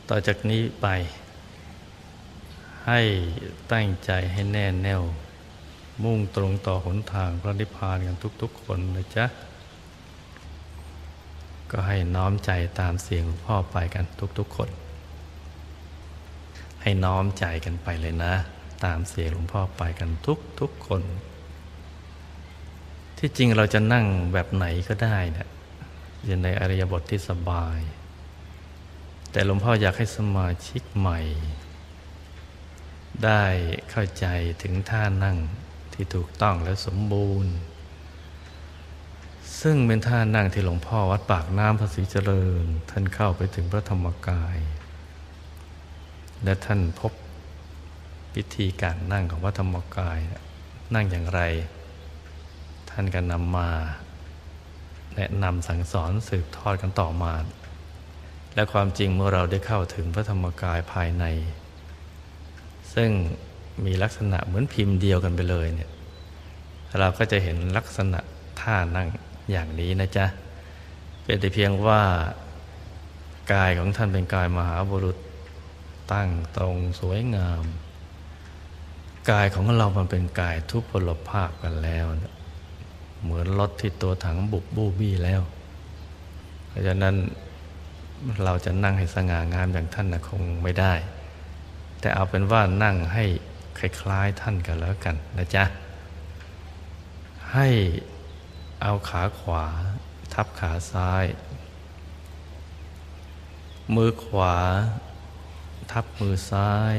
ต่อจากนี้ไปให้ตั้งใจให้แน่แน่วมุ่งตรงต่อหนทางพระนิพพานกันทุกๆคนนะจ๊ะก็ให้น้อมใจตามเสียงหลวงพ่อไปกันทุกๆคนให้น้อมใจกันไปเลยนะตามเสียงหลวงพ่อไปกันทุกคนที่จริงเราจะนั่งแบบไหนก็ได้นะอยู่ในอริยบทที่สบายแต่หลวงพ่ออยากให้สมาชิกใหม่ได้เข้าใจถึงท่านั่งที่ถูกต้องและสมบูรณ์ซึ่งเป็นท่านั่งที่หลวงพ่อวัดปากน้ำภาษีเจริญท่านเข้าไปถึงพระธรรมกายและท่านพบวิธีการนั่งของพระธรรมกายนั่งอย่างไรท่านก็นำมาแนะนำสั่งสอนสืบทอดกันต่อมาและความจริงเมื่อเราได้เข้าถึงพระธรรมกายภายในซึ่งมีลักษณะเหมือนพิมพ์เดียวกันไปเลยเนี่ยเราก็จะเห็นลักษณะท่านั่งอย่างนี้นะจ๊ะเป็นแต่เพียงว่ากายของท่านเป็นกายมหาบุรุษตั้งตรงสวยงามกายของเรามันเป็นกายทุพพลภาพกันแล้วเหมือนรถที่ตัวถังบุบบูบี้แล้วเพราะฉะนั้นเราจะนั่งให้สง่างามอย่างท่านคงไม่ได้แต่เอาเป็นว่านั่งให้คล้ายๆท่านกันแล้วกันนะจ๊ะให้เอาขาขวาทับขาซ้ายมือขวาทับมือซ้าย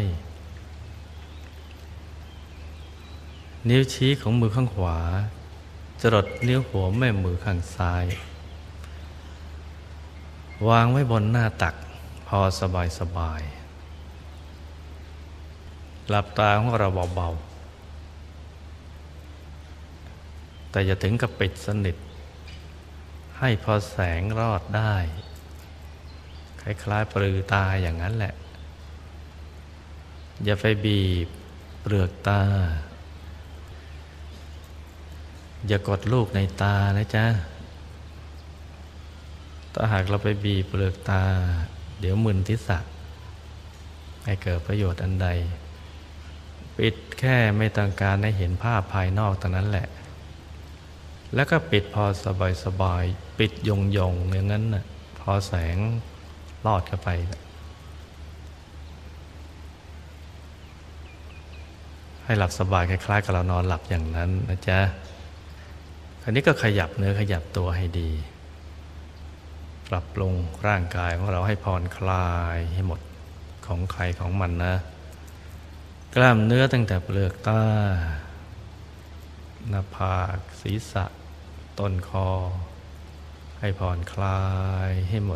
นิ้วชี้ของมือข้างขวาจรดนิ้วหัวแม่มือข้างซ้ายวางไว้บนหน้าตักพอสบายหลับตาของเราเบาๆแต่อย่าถึงกับปิดสนิทให้พอแสงรอดได้คล้ายๆปลือตาอย่างนั้นแหละอย่าไปบีบเปลือกตาอย่ากดลูกในตานะจ๊ะถ้าหากเราไปบีบเปลือกตาเดี๋ยวมึนทิศะให้เกิดประโยชน์อันใดปิดแค่ไม่ต้องการให้เห็นภาพภายนอกเท่านั้นแหละแล้วก็ปิดพอสบายปิดยงอย่างนั้นน่ะพอแสงลอดเข้าไปให้หลับสบายคล้ายๆกับเรานอนหลับอย่างนั้นนะจ๊ะคราวนี้ก็ขยับเนื้อขยับตัวให้ดีปรับปรุงร่างกายของเราให้ผ่อนคลายให้หมดของใครของมันนะกล้ามเนื้อตั้งแต่เปลือกตาหน้าผากศีรษะต้นคอให้ผ่อนคลายให้หมด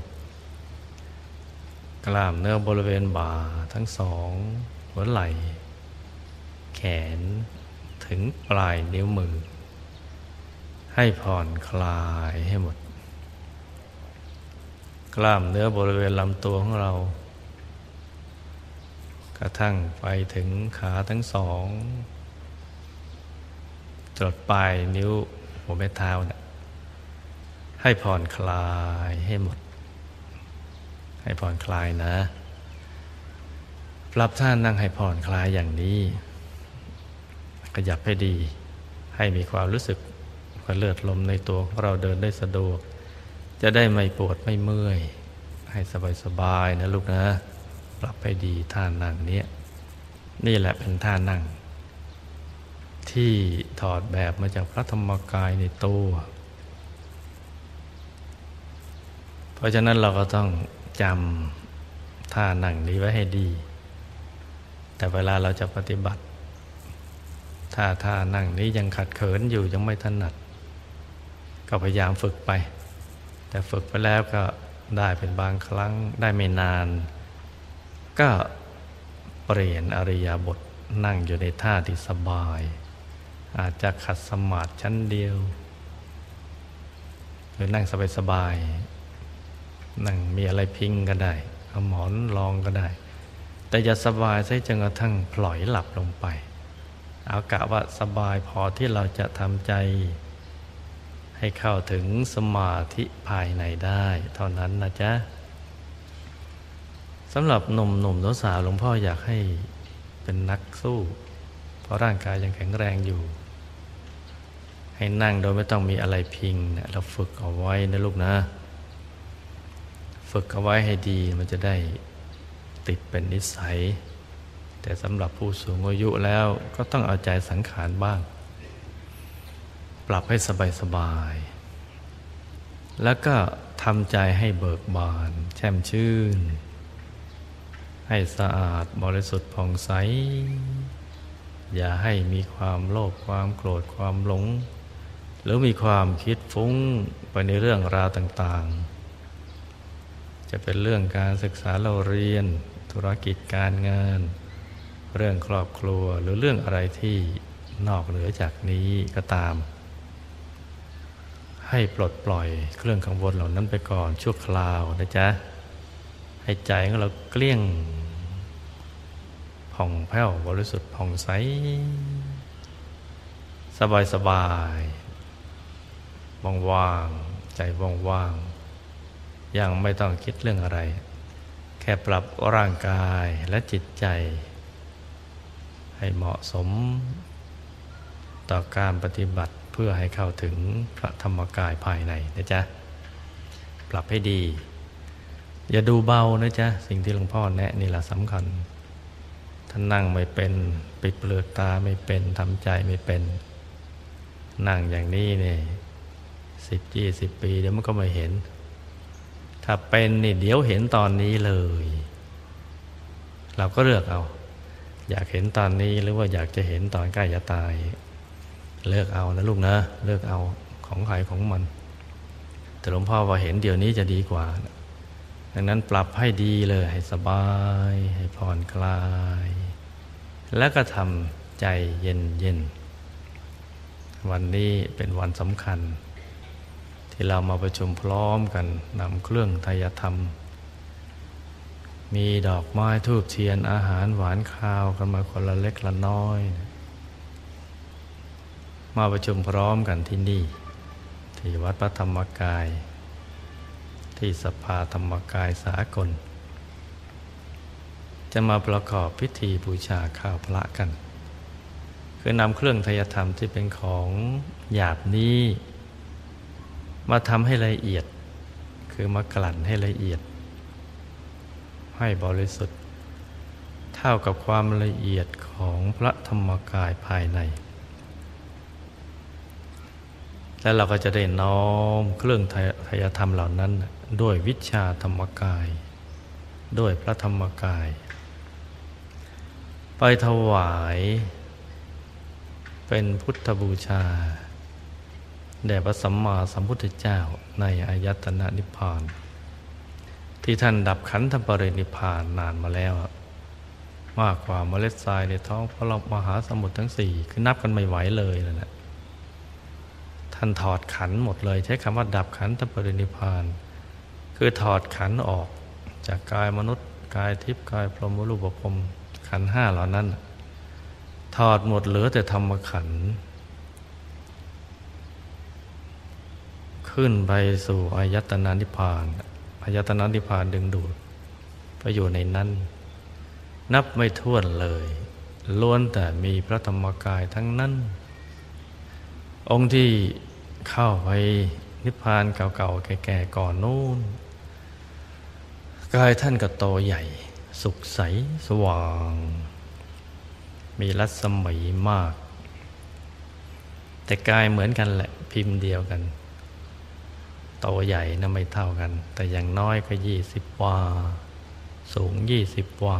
กล้ามเนื้อบริเวณบ่าทั้งสองหัวไหล่แขนถึงปลายนิ้วมือให้ผ่อนคลายให้หมดกล้ามเนื้อบริเวณลำตัวของเรากระทั่งไปถึงขาทั้งสองจรดปลายนิ้วหัวแม่เท้านะให้ผ่อนคลายให้หมดให้ผ่อนคลายนะปรับท่านั่งให้ผ่อนคลายอย่างนี้ขยับให้ดีให้มีความรู้สึกว่าเลือดลมในตัวของเราเดินได้สะดวกจะได้ไม่ปวดไม่เมื่อยให้สบายๆนะลูกนะปรับให้ดีท่านั่งนี้นี่แหละเป็นท่านั่งที่ถอดแบบมาจากพระธรรมกายในตัวเพราะฉะนั้นเราก็ต้องจำท่านั่งนี้ไว้ให้ดีแต่เวลาเราจะปฏิบัติถ้าท่านั่งนี้ยังขัดเขินอยู่ยังไม่ถนัดก็พยายามฝึกไปแต่ฝึกไปแล้วก็ได้เป็นบางครั้งได้ไม่นานก็เปลี่ยนอริยบทนั่งอยู่ในท่าที่สบายอาจจะขัดสมาธิชั้นเดียวหรือนั่งสบายๆนั่งมีอะไรพิงก็ได้เอาหมอนรองก็ได้แต่อย่าสบายซะจนกระทั่งพลอยหลับลงไปเอากะว่าสบายพอที่เราจะทำใจให้เข้าถึงสมาธิภายในได้เท่านั้นนะจ๊ะสสำหรับหนุ่มๆสาวๆหลวงพ่ออยากให้เป็นนักสู้เพราะร่างกายยังแข็งแรงอยู่ให้นั่งโดยไม่ต้องมีอะไรพิงเนี่ยเราฝึกเอาไว้นะลูกนะฝึกเอาไว้ให้ดีมันจะได้ติดเป็นนิสัยแต่สำหรับผู้สูงอายุแล้วก็ต้องเอาใจสังขารบ้างปรับให้สบายๆแล้วก็ทำใจให้เบิกบานแช่มชื่นให้สะอาดบริสุทธิ์ผ่องใสอย่าให้มีความโลภความโกรธความหลงหรือมีความคิดฟุ้งไปในเรื่องราวต่างๆจะเป็นเรื่องการศึกษาเราเรียนธุรกิจการงานเรื่องครอบครัวหรือเรื่องอะไรที่นอกเหนือจากนี้ก็ตามให้ปลดปล่อยเครื่องกังวลเหล่านั้นไปก่อนชั่วคราวนะจ๊ะให้ใจของเราเกลี้ยงผ่องแผ้วบริสุทธิ์ผ่องใสสบายว่างๆใจว่างๆยังไม่ต้องคิดเรื่องอะไรแค่ปรับร่างกายและจิตใจให้เหมาะสมต่อการปฏิบัติเพื่อให้เข้าถึงพระธรรมกายภายในนะจ๊ะปรับให้ดีอย่าดูเบานะจ๊ะสิ่งที่หลวงพ่อแนะนี่แหละสำคัญท่านนั่งไม่เป็นปิดเปลือกตาไม่เป็นทำใจไม่เป็นนั่งอย่างนี้เนี่ย10-20 ปีเดี๋ยวมันก็ไม่เห็นถ้าเป็นนี่เดี๋ยวเห็นตอนนี้เลยเราก็เลือกเอาอยากเห็นตอนนี้หรือว่าอยากจะเห็นตอนใกล้จะตายเลือกเอานะลูกนะเลือกเอาของใครของมันแต่หลวงพ่อว่าเห็นเดี๋ยวนี้จะดีกว่าดังนั้นปรับให้ดีเลยให้สบายให้ผ่อนคลายแล้วก็ทำใจเย็นๆวันนี้เป็นวันสำคัญที่เรามาประชุมพร้อมกันนำเครื่องไทยธรรมมีดอกไม้ธูปเทียนอาหารหวานข้าวกันมาคนละเล็กละน้อยมาประชุมพร้อมกันที่นี่ที่วัดพระธรรมกายที่สภาธรรมกายสากลจะมาประกอบพิธีบูชาข้าวพระกันคือนำเครื่องไทยธรรมที่เป็นของหยาบนี้มาทำให้ละเอียดคือมากลั่นให้ละเอียดให้บริสุทธิ์เท่ากับความละเอียดของพระธรรมกายภายในและเราก็จะได้น้อมเครื่องไทยธรรมเหล่านั้นด้วยวิชาธรรมกายด้วยพระธรรมกายไปถวายเป็นพุทธบูชาแด่พระสัมมาสัมพุทธเจ้าในอายตนะนิพพานที่ท่านดับขันธปรินิพพานนานมาแล้วมากกว่าเมล็ดทรายในท้องพระมหาสมุทรทั้งสี่คือนับกันไม่ไหวเลยนั่นแหละท่านถอดขันหมดเลยใช้คำว่าดับขันธปรินิพพานคือถอดขันออกจากกายมนุษย์กายทิพย์กายพรหมรูปพรหมขันธ์ 5เหล่านั้นถอดหมดเหลือแต่ธรรมขันธ์ขึ้นไปสู่อายตนะนิพพานอายตนะนิพพานดึงดูดไปอยู่ในนั้นนับไม่ถ้วนเลยล้วนแต่มีพระธรรมกายทั้งนั้นองค์ที่เข้าไปนิพพานเก่าๆแก่ๆก่อนนู้นกายท่านก็โตใหญ่สุขใสสว่างมีรัศมีมากแต่กายเหมือนกันแหละพิมพ์เดียวกันโตใหญ่นะไม่เท่ากันแต่อย่างน้อยก็20 วาสูง20 วา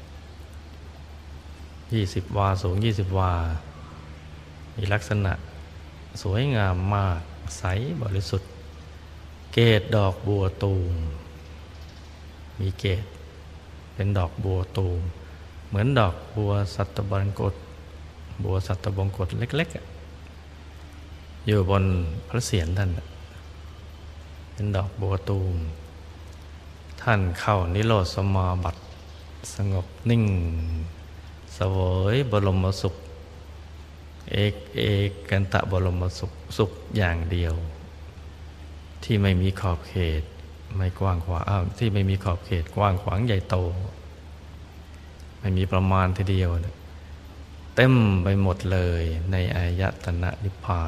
20 วาสูง20 วามีลักษณะสวยงามมากใสบริสุทธิ์เกศดอกบัวตูมมีเกศเป็นดอกบัวตูมเหมือนดอกบัวสัตบงกตบัวสัตบงกตเล็กๆอยู่บนพระเศียรท่านเป็นดอกบัวตูมท่านเข้านิโรธสมาบัติสงบนิ่งเสวยบรมสุขเอกกันตะบรมสุขอย่างเดียวที่ไม่มีขอบเขตไม่กว้างขวางที่ไม่มีขอบเขตกว้างขวางใหญ่โตไม่มีประมาณทีเดียวเต็มไปหมดเลยในอายตนะนิพพาน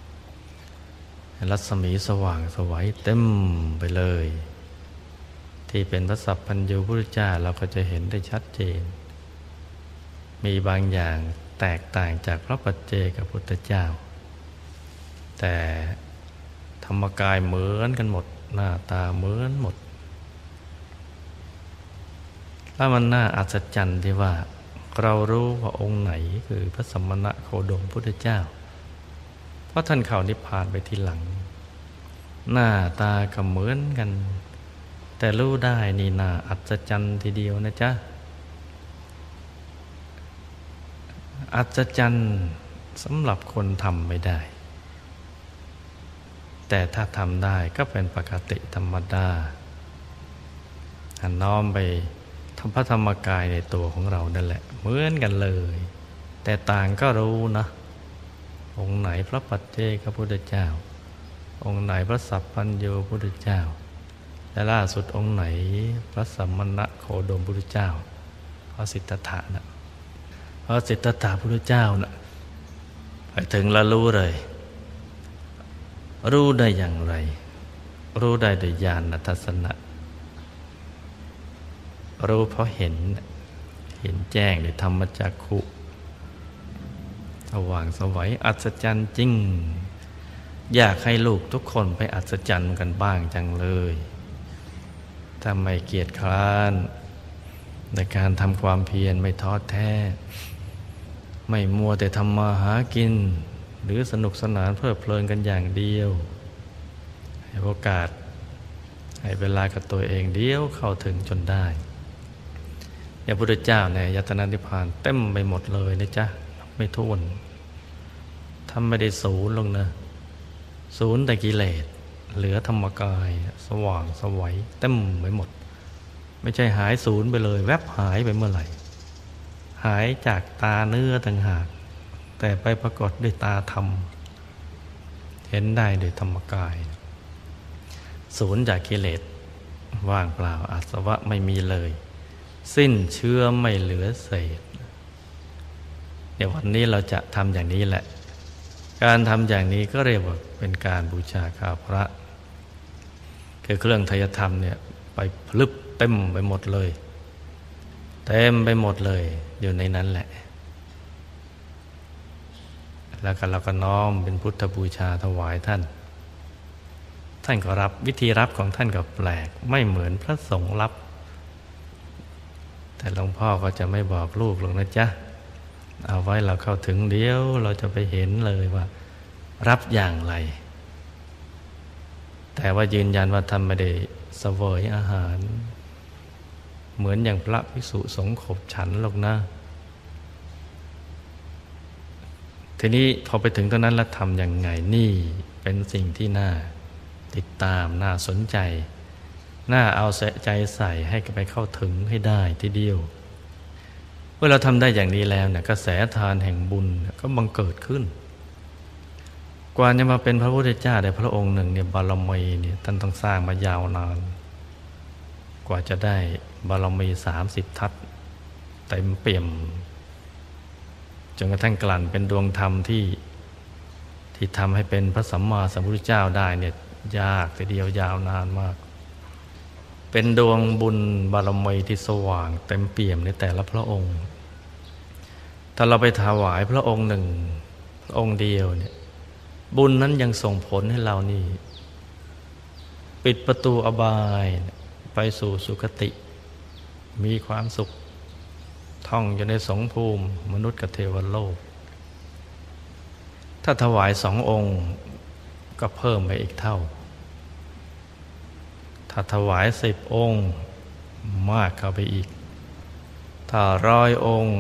รัศมีสว่างไสวเต็มไปเลยที่เป็นพระสัพพัญญูพุทธเจ้าเราก็จะเห็นได้ชัดเจนมีบางอย่างแตกต่างจากพระปัจเจกพุทธเจ้าแต่ธรรมกายเหมือนกันหมดหน้าตาเหมือนหมดแล้วมันน่าอัศจรรย์ที่ว่าเรารู้ว่าองค์ไหนคือพระสมณะโคดมพุทธเจ้าเพราะท่านเข้านิพพานไปทีหลังหน้าตาก็เหมือนกันแต่รู้ได้นี่น่าอัศจรรย์ทีเดียวนะจ๊ะอัศจรรย์สำหรับคนทำไม่ได้แต่ถ้าทำได้ก็เป็นปกติธรรมดาน้อมไปทำพระธรรมกายในตัวของเรานั่นแหละเหมือนกันเลยแต่ต่างก็รู้นะองค์ไหนพระปัจเจกพุทธเจ้าองค์ไหนพระสัพพัญญูพุทธเจ้าและล่าสุดองค์ไหนพระสัมมณโคดมพุทธเจ้าพระสิทธัตถะนะพระสิทธัตถะพุทธเจ้านะไปถึงแล้วรู้เลยรู้ได้อย่างไรรู้ได้โดยญาณทัศนะรู้เพราะเห็นแจ้งด้วยธรรมจักขุสว่างไสวอัศจรรย์จริงอยากให้ลูกทุกคนไปอัศจรรย์กันบ้างจังเลยถ้าไม่เกียจคร้านในการทำความเพียรไม่ท้อแท้ไม่มัวแต่ทำมาหากินหรือสนุกสนานเพลิดเพลินกันอย่างเดียวให้โอกาสให้เวลากับตัวเองเดียวเข้าถึงจนได้พระพุทธเจ้าในยตนะนิพพานเต็มไปหมดเลยนะจ๊ะไม่ท้วนทำไม่ได้ศูนย์ลงนะศูนย์แต่กิเลสเหลือธรรมกายสว่างไสวเต็มไปหมดไม่ใช่หายศูนย์ไปเลยแวบหายไปเมื่อไหร่หายจากตาเนื้อต่างหากแต่ไปปรากฏด้วยตาธรรมเห็นได้ด้วยธรรมกายศูนย์จากกิเลสว่างเปล่าอาสวะไม่มีเลยสิ้นเชื้อไม่เหลือเศษเดี๋ยววันนี้เราจะทำอย่างนี้แหละการทำอย่างนี้ก็เรียกว่าเป็นการบูชาข้าพระคือเครื่องไทยธรรมเนี่ยไปพลึบเต็มไปหมดเลยเต็มไปหมดเลยอยู่ในนั้นแหละแล้วก็เราก็น้อมเป็นพุทธบูชาถวายท่านก็รับวิธีรับของท่านก็แปลกไม่เหมือนพระสงฆ์รับแต่หลวงพ่อก็จะไม่บอกลูกหรอกนะจ๊ะเอาไว้เราเข้าถึงเดียวเราจะไปเห็นเลยว่ารับอย่างไรแต่ว่ายืนยันว่าท่านไม่ได้เสวยอาหารเหมือนอย่างพระภิกษุสงฆ์ขบฉันหรอกนะทีนี้พอไปถึงตรงนั้นแล้วทำอย่างไงนี่เป็นสิ่งที่น่าติดตามน่าสนใจน่าเอาใจใส่ให้ไปเข้าถึงให้ได้ทีเดียวเมื่อเราทำได้อย่างนี้แล้วเนี่ยกระแสทานแห่งบุญก็บังเกิดขึ้นกว่าจะมาเป็นพระพุทธเจ้าได้พระองค์หนึ่งเนี่ยบารมีเนี่ยท่านต้องสร้างมายาวนานกว่าจะได้บารมี30 ทัศเต็มเปี่ยมจนกระทั่งกลั่นเป็นดวงธรรมที่ทำให้เป็นพระสัมมาสัมพุทธเจ้าได้เนี่ยยากทีเดียวยาวนานมากเป็นดวงบุญบารมีที่สว่างเต็มเปี่ยมในแต่ละพระองค์ถ้าเราไปถวายพระองค์หนึ่งพระองค์เดียวเนี่ยบุญนั้นยังส่งผลให้เรานี่ปิดประตูอบายไปสู่สุคติมีความสุขท่องอยู่ในสงภูมิมนุษย์กับเทวโลกถ้าถวาย2 องค์ก็เพิ่มไปอีกเท่าถ้าถวาย10 องค์มากเข้าไปอีกถ้า100 องค์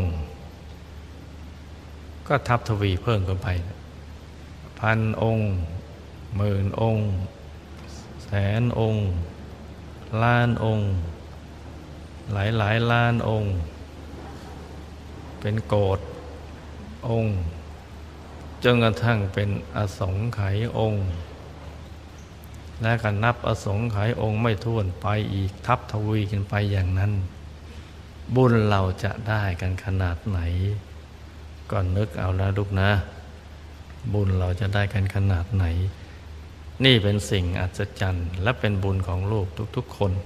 ก็ทับทวีเพิ่มขึ้นไป1,000 องค์10,000 องค์100,000 องค์ล้านองค์หลายล้านองค์เป็นโกฏองค์จนกระทั่งเป็นอสงไขยองค์และก็นับอสงไขยองค์ไม่ถ้วนไปอีกทับทวีกันไปอย่างนั้นบุญเราจะได้กันขนาดไหนก็นึกเอานะลูกนะบุญเราจะได้กันขนาดไหนนี่เป็นสิ่งอัศจรรย์และเป็นบุญของลูกทุกๆคน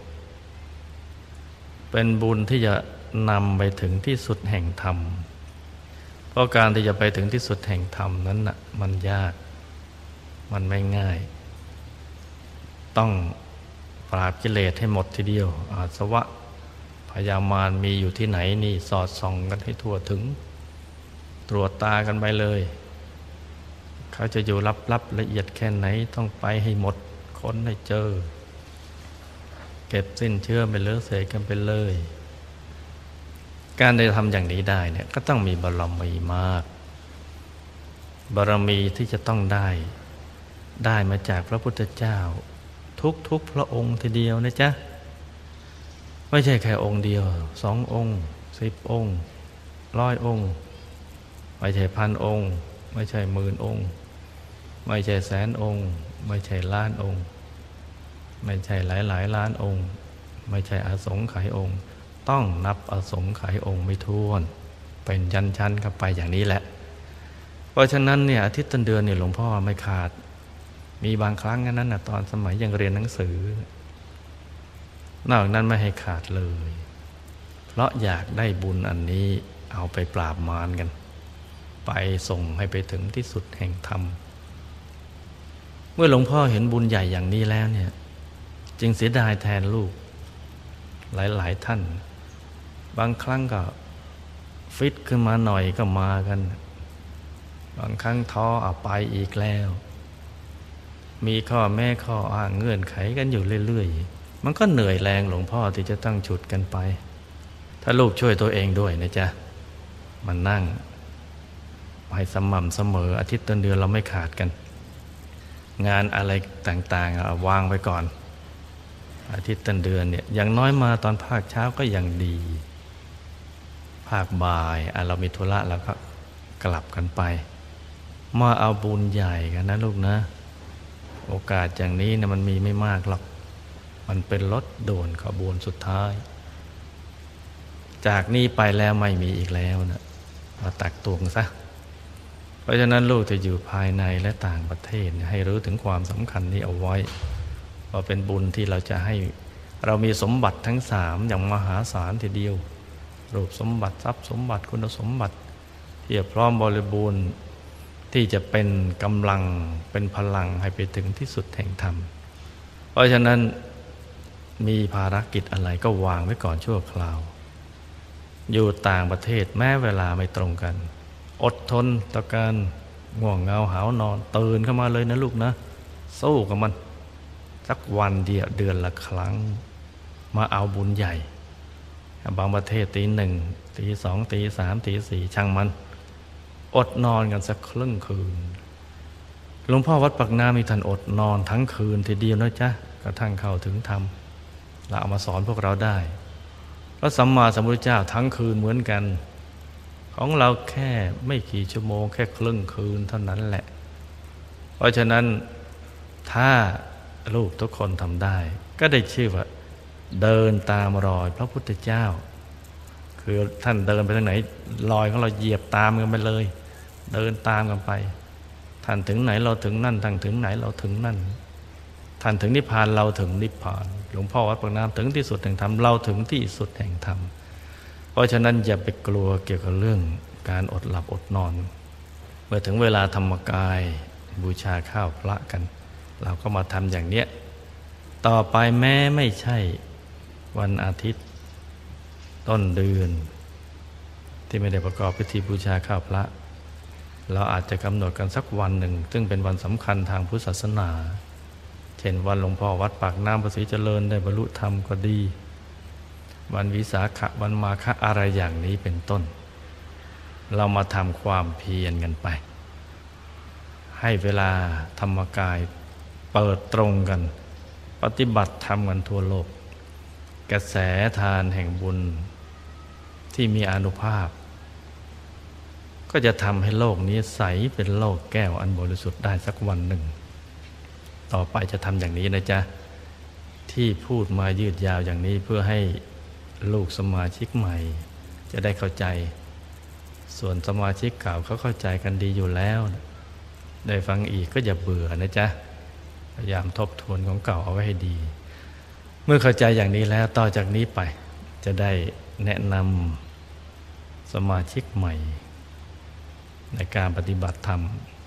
เป็นบุญที่จะนำไปถึงที่สุดแห่งธรรมเพราะการที่จะไปถึงที่สุดแห่งธรรมนั้นน่ะมันยากมันไม่ง่ายต้องปราบกิเลสให้หมดทีเดียวอาสวะพยามารมีอยู่ที่ไหนนี่สอดส่องกันให้ทั่วถึงตรวจตากันไปเลยเขาจะอยู่ลับๆละเอียดแค่ไหนต้องไปให้หมดค้นให้เจอเก็บสิ้นเชื่อไปเลือเสกกันไปเลยการได้ทำอย่างนี้ได้เนี่ยก็ต้องมีบารมีมากบารมีที่จะต้องได้มาจากพระพุทธเจ้าทุกพระองค์ทีเดียวนะจ๊ะไม่ใช่แค่องค์เดียว2 องค์10 องค์100 องค์ไม่ใช่1,000 องค์ไม่ใช่10,000 องค์ไม่ใช่100,000 องค์ไม่ใช่ล้านองค์ไม่ใช่หลายล้านองค์ไม่ใช่อสงไขยองค์ต้องนับอสงไขยองค์ไม่ถ้วนเป็นชั้นๆกันไปอย่างนี้แหละเพราะฉะนั้นเนี่ยอาทิตย์ต้นเดือนเนี่ยหลวงพ่อไม่ขาดมีบางครั้งนั้นนะตอนสมัยยังเรียนหนังสือนอกนั้นไม่ให้ขาดเลยเพราะอยากได้บุญอันนี้เอาไปปราบมารกันไปส่งให้ไปถึงที่สุดแห่งธรรมเมื่อหลวงพ่อเห็นบุญใหญ่อย่างนี้แล้วเนี่ยจึงเสียดายแทนลูกหลายท่านบางครั้งก็ฟิตขึ้นมาหน่อยก็มากันบางครั้งท้อเอาไปอีกแล้วมีข้อแม่ข้ออ้างเงื่อนไขกันอยู่เรื่อยๆมันก็เหนื่อยแรงหลวงพ่อที่จะต้องฉุดกันไปถ้าลูกช่วยตัวเองด้วยนะจ๊ะมันนั่งให้สม่ำเสมออาทิตย์ต้นเดือนเราไม่ขาดกันงานอะไรต่างๆวางไปก่อนอาทิตย์ต้นเดือนเนี่ยอย่างน้อยมาตอนภาคเช้าก็ยังดีภาคบ่ายเรามีธุระแล้วก็กลับกันไปมาเอาบุญใหญ่กันนะลูกนะโอกาสอย่างนี้เนี่ยมันมีไม่มากหรอกมันเป็นรถด่วนขบวนสุดท้ายจากนี้ไปแล้วไม่มีอีกแล้วนะมาตักตวงซะเพราะฉะนั้นลูกจะอยู่ภายในและต่างประเทศให้รู้ถึงความสำคัญนี้เอาไว้ว่าเป็นบุญที่เราจะให้เรามีสมบัติทั้ง3อย่างมหาศาลทีเดียวรูปสมบัติทรัพย์สมบัติคุณสมบัติที่พร้อมบริบูรณ์ที่จะเป็นกำลังเป็นพลังให้ไปถึงที่สุดแห่งธรรมเพราะฉะนั้นมีภารกิจอะไรก็วางไว้ก่อนชั่วคราวอยู่ต่างประเทศแม้เวลาไม่ตรงกันอดทนต่อการง่วงเหงาหาวนอนตื่นเข้ามาเลยนะลูกนะสู้กับมันสักวันเดียวเดือนละครั้งมาเอาบุญใหญ่บางประเทศตี 1ตี 2ตี 3ตี 4ช่างมันอดนอนกันสักครึ่งคืนหลวงพ่อวัดปากน้ำมีท่านอดนอนทั้งคืนทีเดียวนะจ๊ะกระทั่งเข้าถึงธรรมเราเอามาสอนพวกเราได้พระสัมมาสัมพุทธเจ้าทั้งคืนเหมือนกันของเราแค่ไม่กี่ชั่วโมงแค่ครึ่งคืนเท่านั้นแหละเพราะฉะนั้นถ้าลูกทุกคนทำได้ก็ได้ชื่อว่าเดินตามรอยพระพุทธเจ้าคือท่านเดินไปทางไหนรอยของเราเหยียบตามกันไปเลยเดินตามกันไปท่านถึงไหนเราถึงนั่นท่านถึงไหนเราถึงนั่นท่านถึงนิพพานเราถึงนิพพานหลวงพ่อวัดปากน้ำถึงที่สุดแห่งธรรมเราถึงที่สุดแห่งธรรมเพราะฉะนั้นอย่าไปกลัวเกี่ยวกับเรื่องการอดหลับอดนอนเมื่อถึงเวลาธรรมกายบูชาข้าวพระกันเราก็มาทำอย่างเนี้ยต่อไปแม้ไม่ใช่วันอาทิตย์ต้นเดือนที่ไม่ได้ประกอบพิธีบูชาข้าวพระเราอาจจะกำหนดกันสักวันหนึ่งซึ่งเป็นวันสำคัญทางพุทธศาสนาเช่นวันหลวงพ่อวัดปากน้ำภาษีเจริญได้บรรลุธรรมก็ดีวันวิสาขะวันมาฆะอะไรอย่างนี้เป็นต้นเรามาทำความเพียรกันไปให้เวลาธรรมกายเปิดตรงกันปฏิบัติธรรมกันทั่วโลกกระแสทานแห่งบุญที่มีอานุภาพก็จะทำให้โลกนี้ใสเป็นโลกแก้วอันบริสุทธิ์ได้สักวันหนึ่งต่อไปจะทำอย่างนี้นะจ๊ะที่พูดมายืดยาวอย่างนี้เพื่อให้ลูกสมาชิกใหม่จะได้เข้าใจส่วนสมาชิกเก่าเขาเข้าใจกันดีอยู่แล้วได้ฟังอีกก็อย่าเบื่อนะจ๊ะพยายามทบทวนของเก่าเอาไว้ให้ดีเมื่อเข้าใจอย่างนี้แล้วต่อจากนี้ไปจะได้แนะนำสมาชิกใหม่ในการปฏิบัติธรรม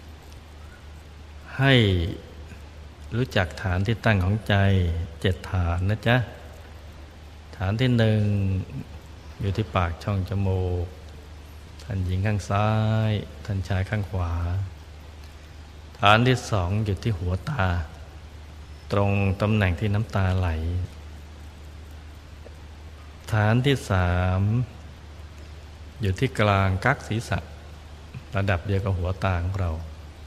ให้รู้จักฐานที่ตั้งของใจ7 ฐานนะจ๊ะฐานที่1อยู่ที่ปากช่องจมูกท่านหญิงข้างซ้ายท่านชายข้างขวาฐานที่2อยู่ที่หัวตาตรงตำแหน่งที่น้ำตาไหลฐานที่3อยู่ที่กลางกั๊กศีรษะระดับเดียวกับหัวตาของเรา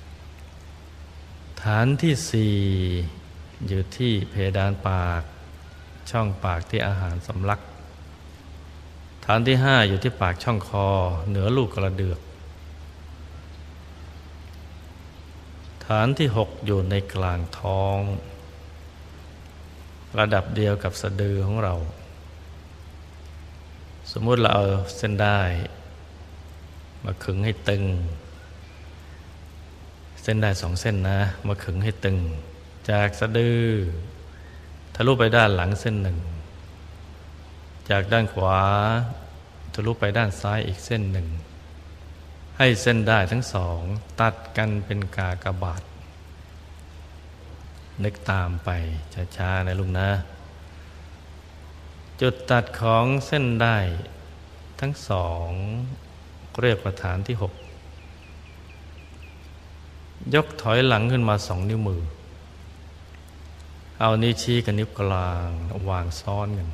ฐานที่4อยู่ที่เพดานปากช่องปากที่อาหารสำลักฐานที่5อยู่ที่ปากช่องคอเหนือลูกกระเดือกฐานที่6อยู่ในกลางท้องระดับเดียวกับสะดือของเราสมมุติเราเอาเส้นได้มาขึงให้ตึงเส้นได้2 เส้นนะมาขึงให้ตึงจากสะดือทะลุไปด้านหลังเส้นหนึ่งจากด้านขวาทะลุไปด้านซ้ายอีกเส้นหนึ่งให้เส้นได้ทั้ง2ตัดกันเป็นกากบาทนึกตามไปช้าๆนะลูกนะจุดตัดของเส้นได้ทั้ง2เรียกว่าฐานที่6ยกถอยหลังขึ้นมา2 นิ้วมือเอานิ้วชี้กับนิ้วกลางวางซ้อนกัน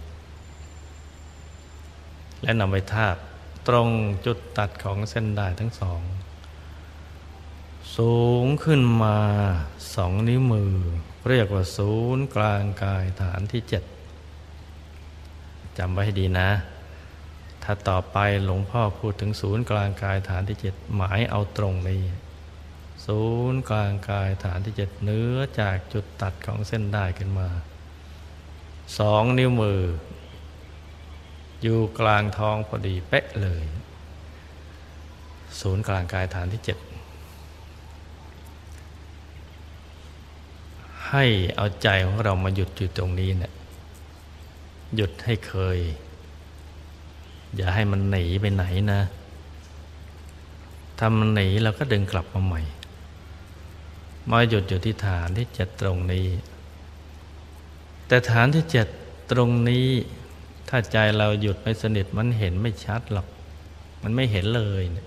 และนำไปทาบตรงจุดตัดของเส้นได้ทั้ง2สูงขึ้นมา2 นิ้วมือเรียกว่าศูนย์กลางกายฐานที่7จำไว้ให้ดีนะถ้าต่อไปหลวงพ่อพูดถึงศูนย์กลางกายฐานที่7หมายเอาตรงนี้ศูนย์กลางกายฐานที่7เหนือจากจุดตัดของเส้นได้ขึ้นมา2 นิ้วมืออยู่กลางท้องพอดีเป๊ะเลยศูนย์กลางกายฐานที่7ให้เอาใจของเรามาหยุดอยู่ตรงนี้เนี่ยหยุดให้เคยอย่าให้มันหนีไปไหนนะถ้ามันหนีเราก็ดึงกลับมาใหม่มาหยุดอยู่ที่ฐานที่7ตรงนี้แต่ฐานที่7ตรงนี้ถ้าใจเราหยุดไม่สนิทมันเห็นไม่ชัดหรอกมันไม่เห็นเลยเนี่ย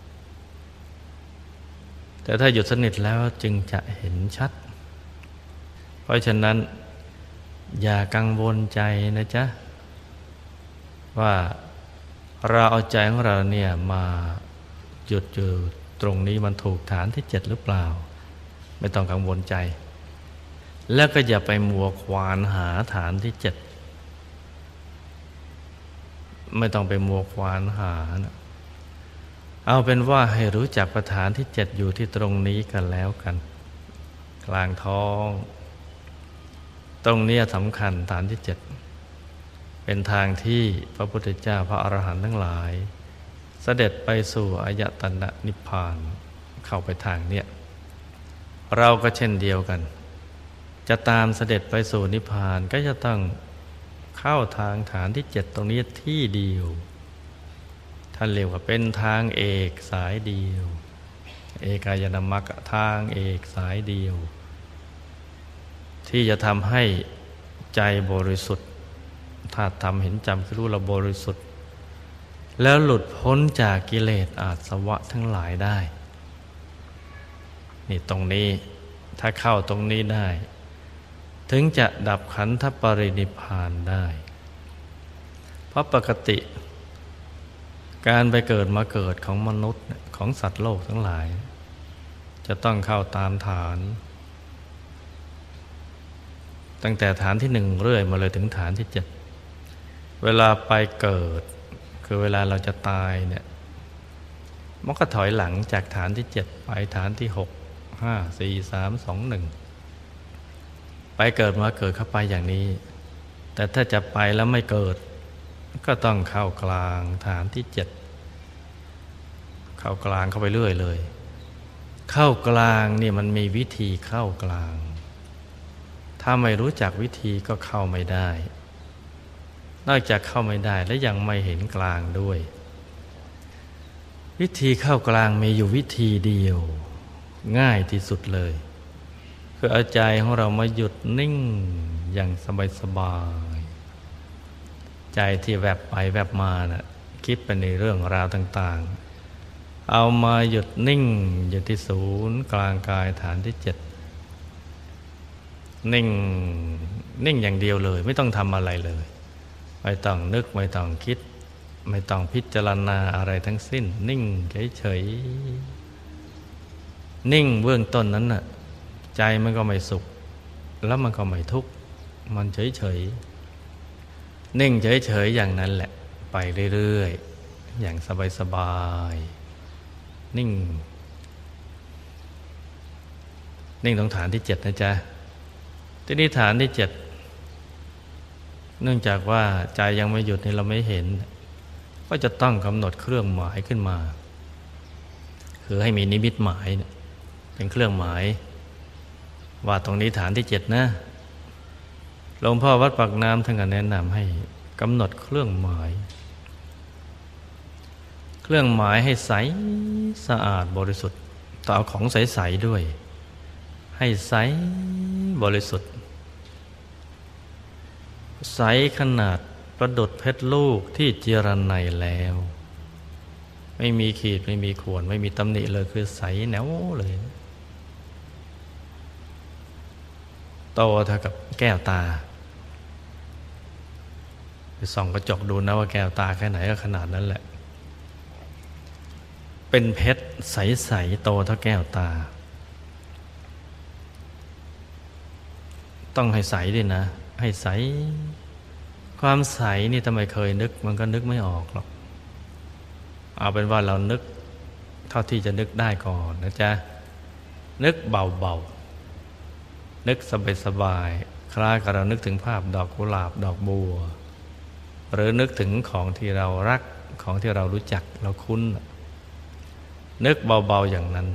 แต่ถ้าหยุดสนิทแล้วจึงจะเห็นชัดเพราะฉะนั้นอย่ากังวลใจนะจ๊ะว่าเราเอาใจของเราเนี่ยมาหยุดอยู่ตรงนี้มันถูกฐานที่7หรือเปล่าไม่ต้องกังวลใจแล้วก็อย่าไปมัวควานหาฐานที่7ไม่ต้องไปมัวควานหานะเอาเป็นว่าให้รู้จักประฐานที่7อยู่ที่ตรงนี้กันแล้วกันกลางท้องตรงนี้สำคัญฐานที่7เป็นทางที่พระพุทธเจ้าพระอรหันต์ทั้งหลายเสด็จไปสู่อายตนะนิพพานเข้าไปทางเนี้ยเราก็เช่นเดียวกันจะตามเสด็จไปสู่นิพพานก็จะต้องเข้าทางฐานที่7ตรงนี้ที่เดียวท่านเรียกว่าเป็นทางเอกสายเดียวเอกายนมรรคทางเอกสายเดียวที่จะทำให้ใจบริสุทธิ์ถ้าทำเห็นจำคือรู้เราบริสุทธิ์แล้วหลุดพ้นจากกิเลสอาสวะทั้งหลายได้นี่ตรงนี้ถ้าเข้าตรงนี้ได้ถึงจะดับขันธปรินิพพานได้เพราะปกติการไปเกิดมาเกิดของมนุษย์ของสัตว์โลกทั้งหลายจะต้องเข้าตามฐานตั้งแต่ฐานที่1เรื่อยมาเลยถึงฐานที่7เวลาไปเกิดคือเวลาเราจะตายเนี่ยมันก็ถอยหลังจากฐานที่7ไปฐานที่6 5 4 3 2 1 ไปเกิดมาเกิดเข้าไปอย่างนี้แต่ถ้าจะไปแล้วไม่เกิดก็ต้องเข้ากลางฐานที่7เข้ากลางเข้าไปเรื่อยเลยเข้ากลางนี่มันมีวิธีเข้ากลางถ้าไม่รู้จักวิธีก็เข้าไม่ได้นอกจากเข้าไม่ได้และยังไม่เห็นกลางด้วยวิธีเข้ากลางมีอยู่วิธีเดียวง่ายที่สุดเลยคือเอาใจของเรามาหยุดนิ่งอย่างสบายๆใจที่แวบไปแวบมาน่ะคิดไปในเรื่องราวต่างๆเอามาหยุดนิ่งอยู่ที่ศูนย์กลางกายฐานที่7นิ่งนิ่งอย่างเดียวเลยไม่ต้องทำอะไรเลยไม่ต้องนึกไม่ต้องคิดไม่ต้องพิจารณาอะไรทั้งสิ้นนิ่งเฉยๆนิ่งเบื้องต้นนั้นน่ะใจมันก็ไม่สุขแล้วมันก็ไม่ทุกข์มันเฉยๆนิ่งเฉยๆอย่างนั้นแหละไปเรื่อยๆอย่างสบายๆนิ่งตรงฐานที่7นะจ๊ะที่นี่ฐานที่7เนื่องจากว่าใจยังไม่หยุดนี่เราไม่เห็นก็จะต้องกำหนดเครื่องหมายขึ้นมาคือให้มีนิมิตหมายเป็นเครื่องหมายว่าตรงนี้ฐานที่7นะหลวงพ่อวัดปากน้ำท่านก็แนะนำให้กำหนดเครื่องหมายให้ใสสะอาดบริสุทธิ์ต่อเอาของใสๆด้วยให้ใสบริสุทธิ์ใสขนาดประดุจเพชรลูกที่เจรไนแล้วไม่มีขีดไม่มีข่วนไม่มีตำหนิเลยคือใสแนวเลยโตเท่ากับแก้วตาไปส่องกระจกดูนะว่าแก้วตาแค่ไหนก็ขนาดนั้นแหละเป็นเพชรใสๆโตเท่าแก้วตาต้องให้ใสด้วยนะให้ใสความใสนี่ทำไมเคยนึกมันก็นึกไม่ออกหรอกเอาเป็นว่าเรานึกเท่าที่จะนึกได้ก่อนนะจ๊ะนึกเบาๆนึกสบายๆคล้ายกับเรานึกถึงภาพดอกกุหลาบดอกบัวหรือนึกถึงของที่เรารักของที่เรารู้จักเราคุ้นนึกเบาๆอย่างนั้น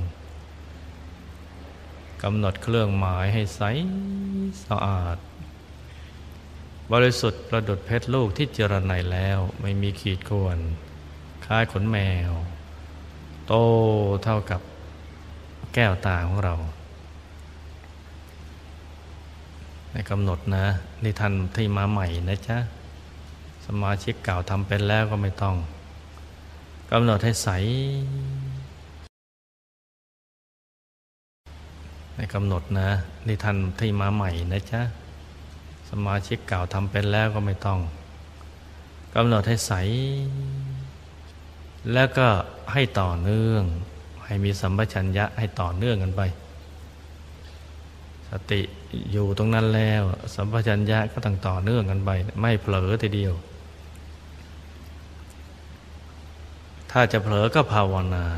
กำหนดเครื่องหมายให้ใสสะอาดบริสุทธิ์ประดุจเพชรลูกที่เจรไนแล้วไม่มีขีดข่วนคล้ายขนแมวโตเท่ากับแก้วตาของเราในกำหนดนะนี่ท่านที่มาใหม่นะจ๊ะสมาชิกเก่าทำเป็นแล้วก็ไม่ต้องกำหนดให้ใสในกำหนดนะนี่ท่านที่มาใหม่นะจ๊ะสมาชิกเก่าทำเป็นแล้วก็ไม่ต้องกำหนดให้ใสแล้วก็ให้ต่อเนื่องให้มีสัมปชัญญะให้ต่อเนื่องกันไปสติอยู่ตรงนั้นแล้วสัมปชัญญะก็ต้องต่อเนื่องกันไปไม่เผลอทีเดียวถ้าจะเผลอก็ภาว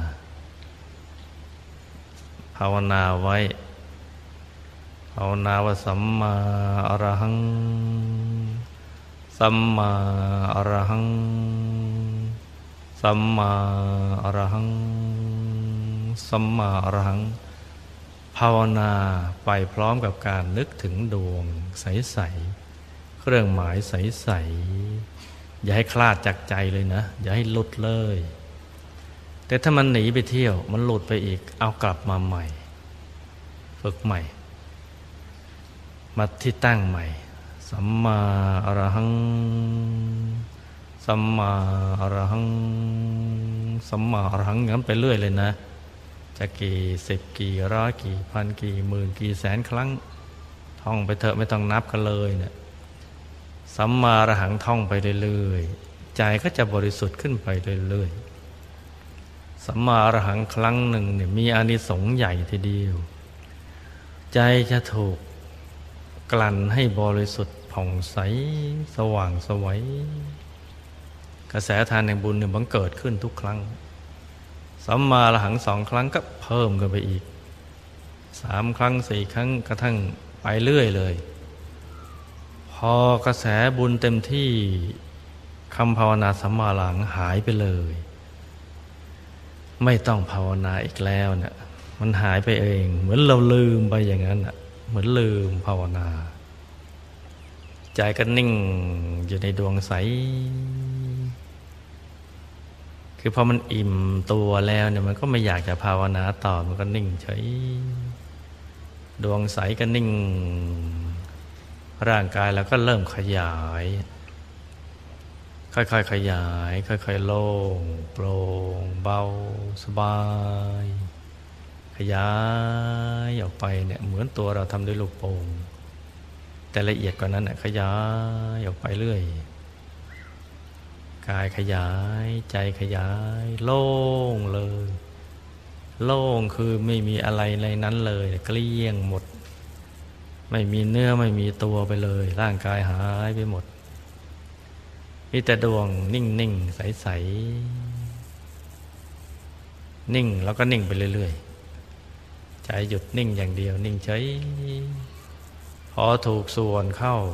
นาไว้ภาวนาว่าสัมมาอรหังสัมมาอรหังสัมมาอรหังสัมมาอรหังภาวนาไปพร้อมกับการนึกถึงดวงใสๆเครื่องหมายใสๆอย่าให้คลาดจากใจเลยนะอย่าให้หลุดเลยแต่ถ้ามันหนีไปเที่ยวมันหลุดไปอีกเอากลับมาใหม่ฝึกใหม่มาที่ตั้งใหม่สัมมาอรหังสัมมาอรหังสัมมาอรหังงั้นไปเรื่อยเลยนะจะกี่สิบกี่ร้อยกี่พันกี่หมื่นกี่แสนครั้งท่องไปเถอะไม่ต้องนับกันเลยเนี่ยสัมมาอรหังท่องไปเรื่อยๆใจก็จะบริสุทธิ์ขึ้นไปเรื่อยๆสัมมาอรหังครั้งหนึ่งเนี่ยมีอานิสงส์ใหญ่ทีเดียวใจจะถูกกลั่นให้บริสุทธิ์ผ่องใสสว่างไสวกระแสทานแห่งบุญเนี่ยบังเกิดขึ้นทุกครั้งสัมมาอรหัง2 ครั้งก็เพิ่มกันไปอีก3 ครั้ง4 ครั้งกระทั่งไปเรื่อยเลยพอกระแสบุญเต็มที่คำภาวนาสัมมาอรหังหายไปเลยไม่ต้องภาวนาอีกแล้วเนี่ยมันหายไปเองเหมือนเราลืมไปอย่างนั้นอ่ะเหมือนลืมภาวนาใจก็นิ่งอยู่ในดวงใสคือพอมันอิ่มตัวแล้วเนี่ยมันก็ไม่อยากจะภาวนาต่อมันก็นิ่งเฉยดวงใสก็นิ่งร่างกายเราก็เริ่มขยายค่อยๆขยายค่อยๆโล่งโปร่งเบาสบายขยายออกไปเนี่ยเหมือนตัวเราทำด้วยลูกโป่งแต่ละเอียดกว่านั้นน่ะขยายออกไปเรื่อยกายขยายใจขยายโล่งเลยโล่งคือไม่มีอะไรในนั้นเลยเกลี้ยงหมดไม่มีเนื้อไม่มีตัวไปเลยร่างกายหายไปหมดมีแต่ดวงนิ่งๆใสๆนิ่งแล้วก็นิ่งไปเรื่อยๆใจหยุดนิ่งอย่างเดียวนิ่งเฉยพอถูกส่วนเข้า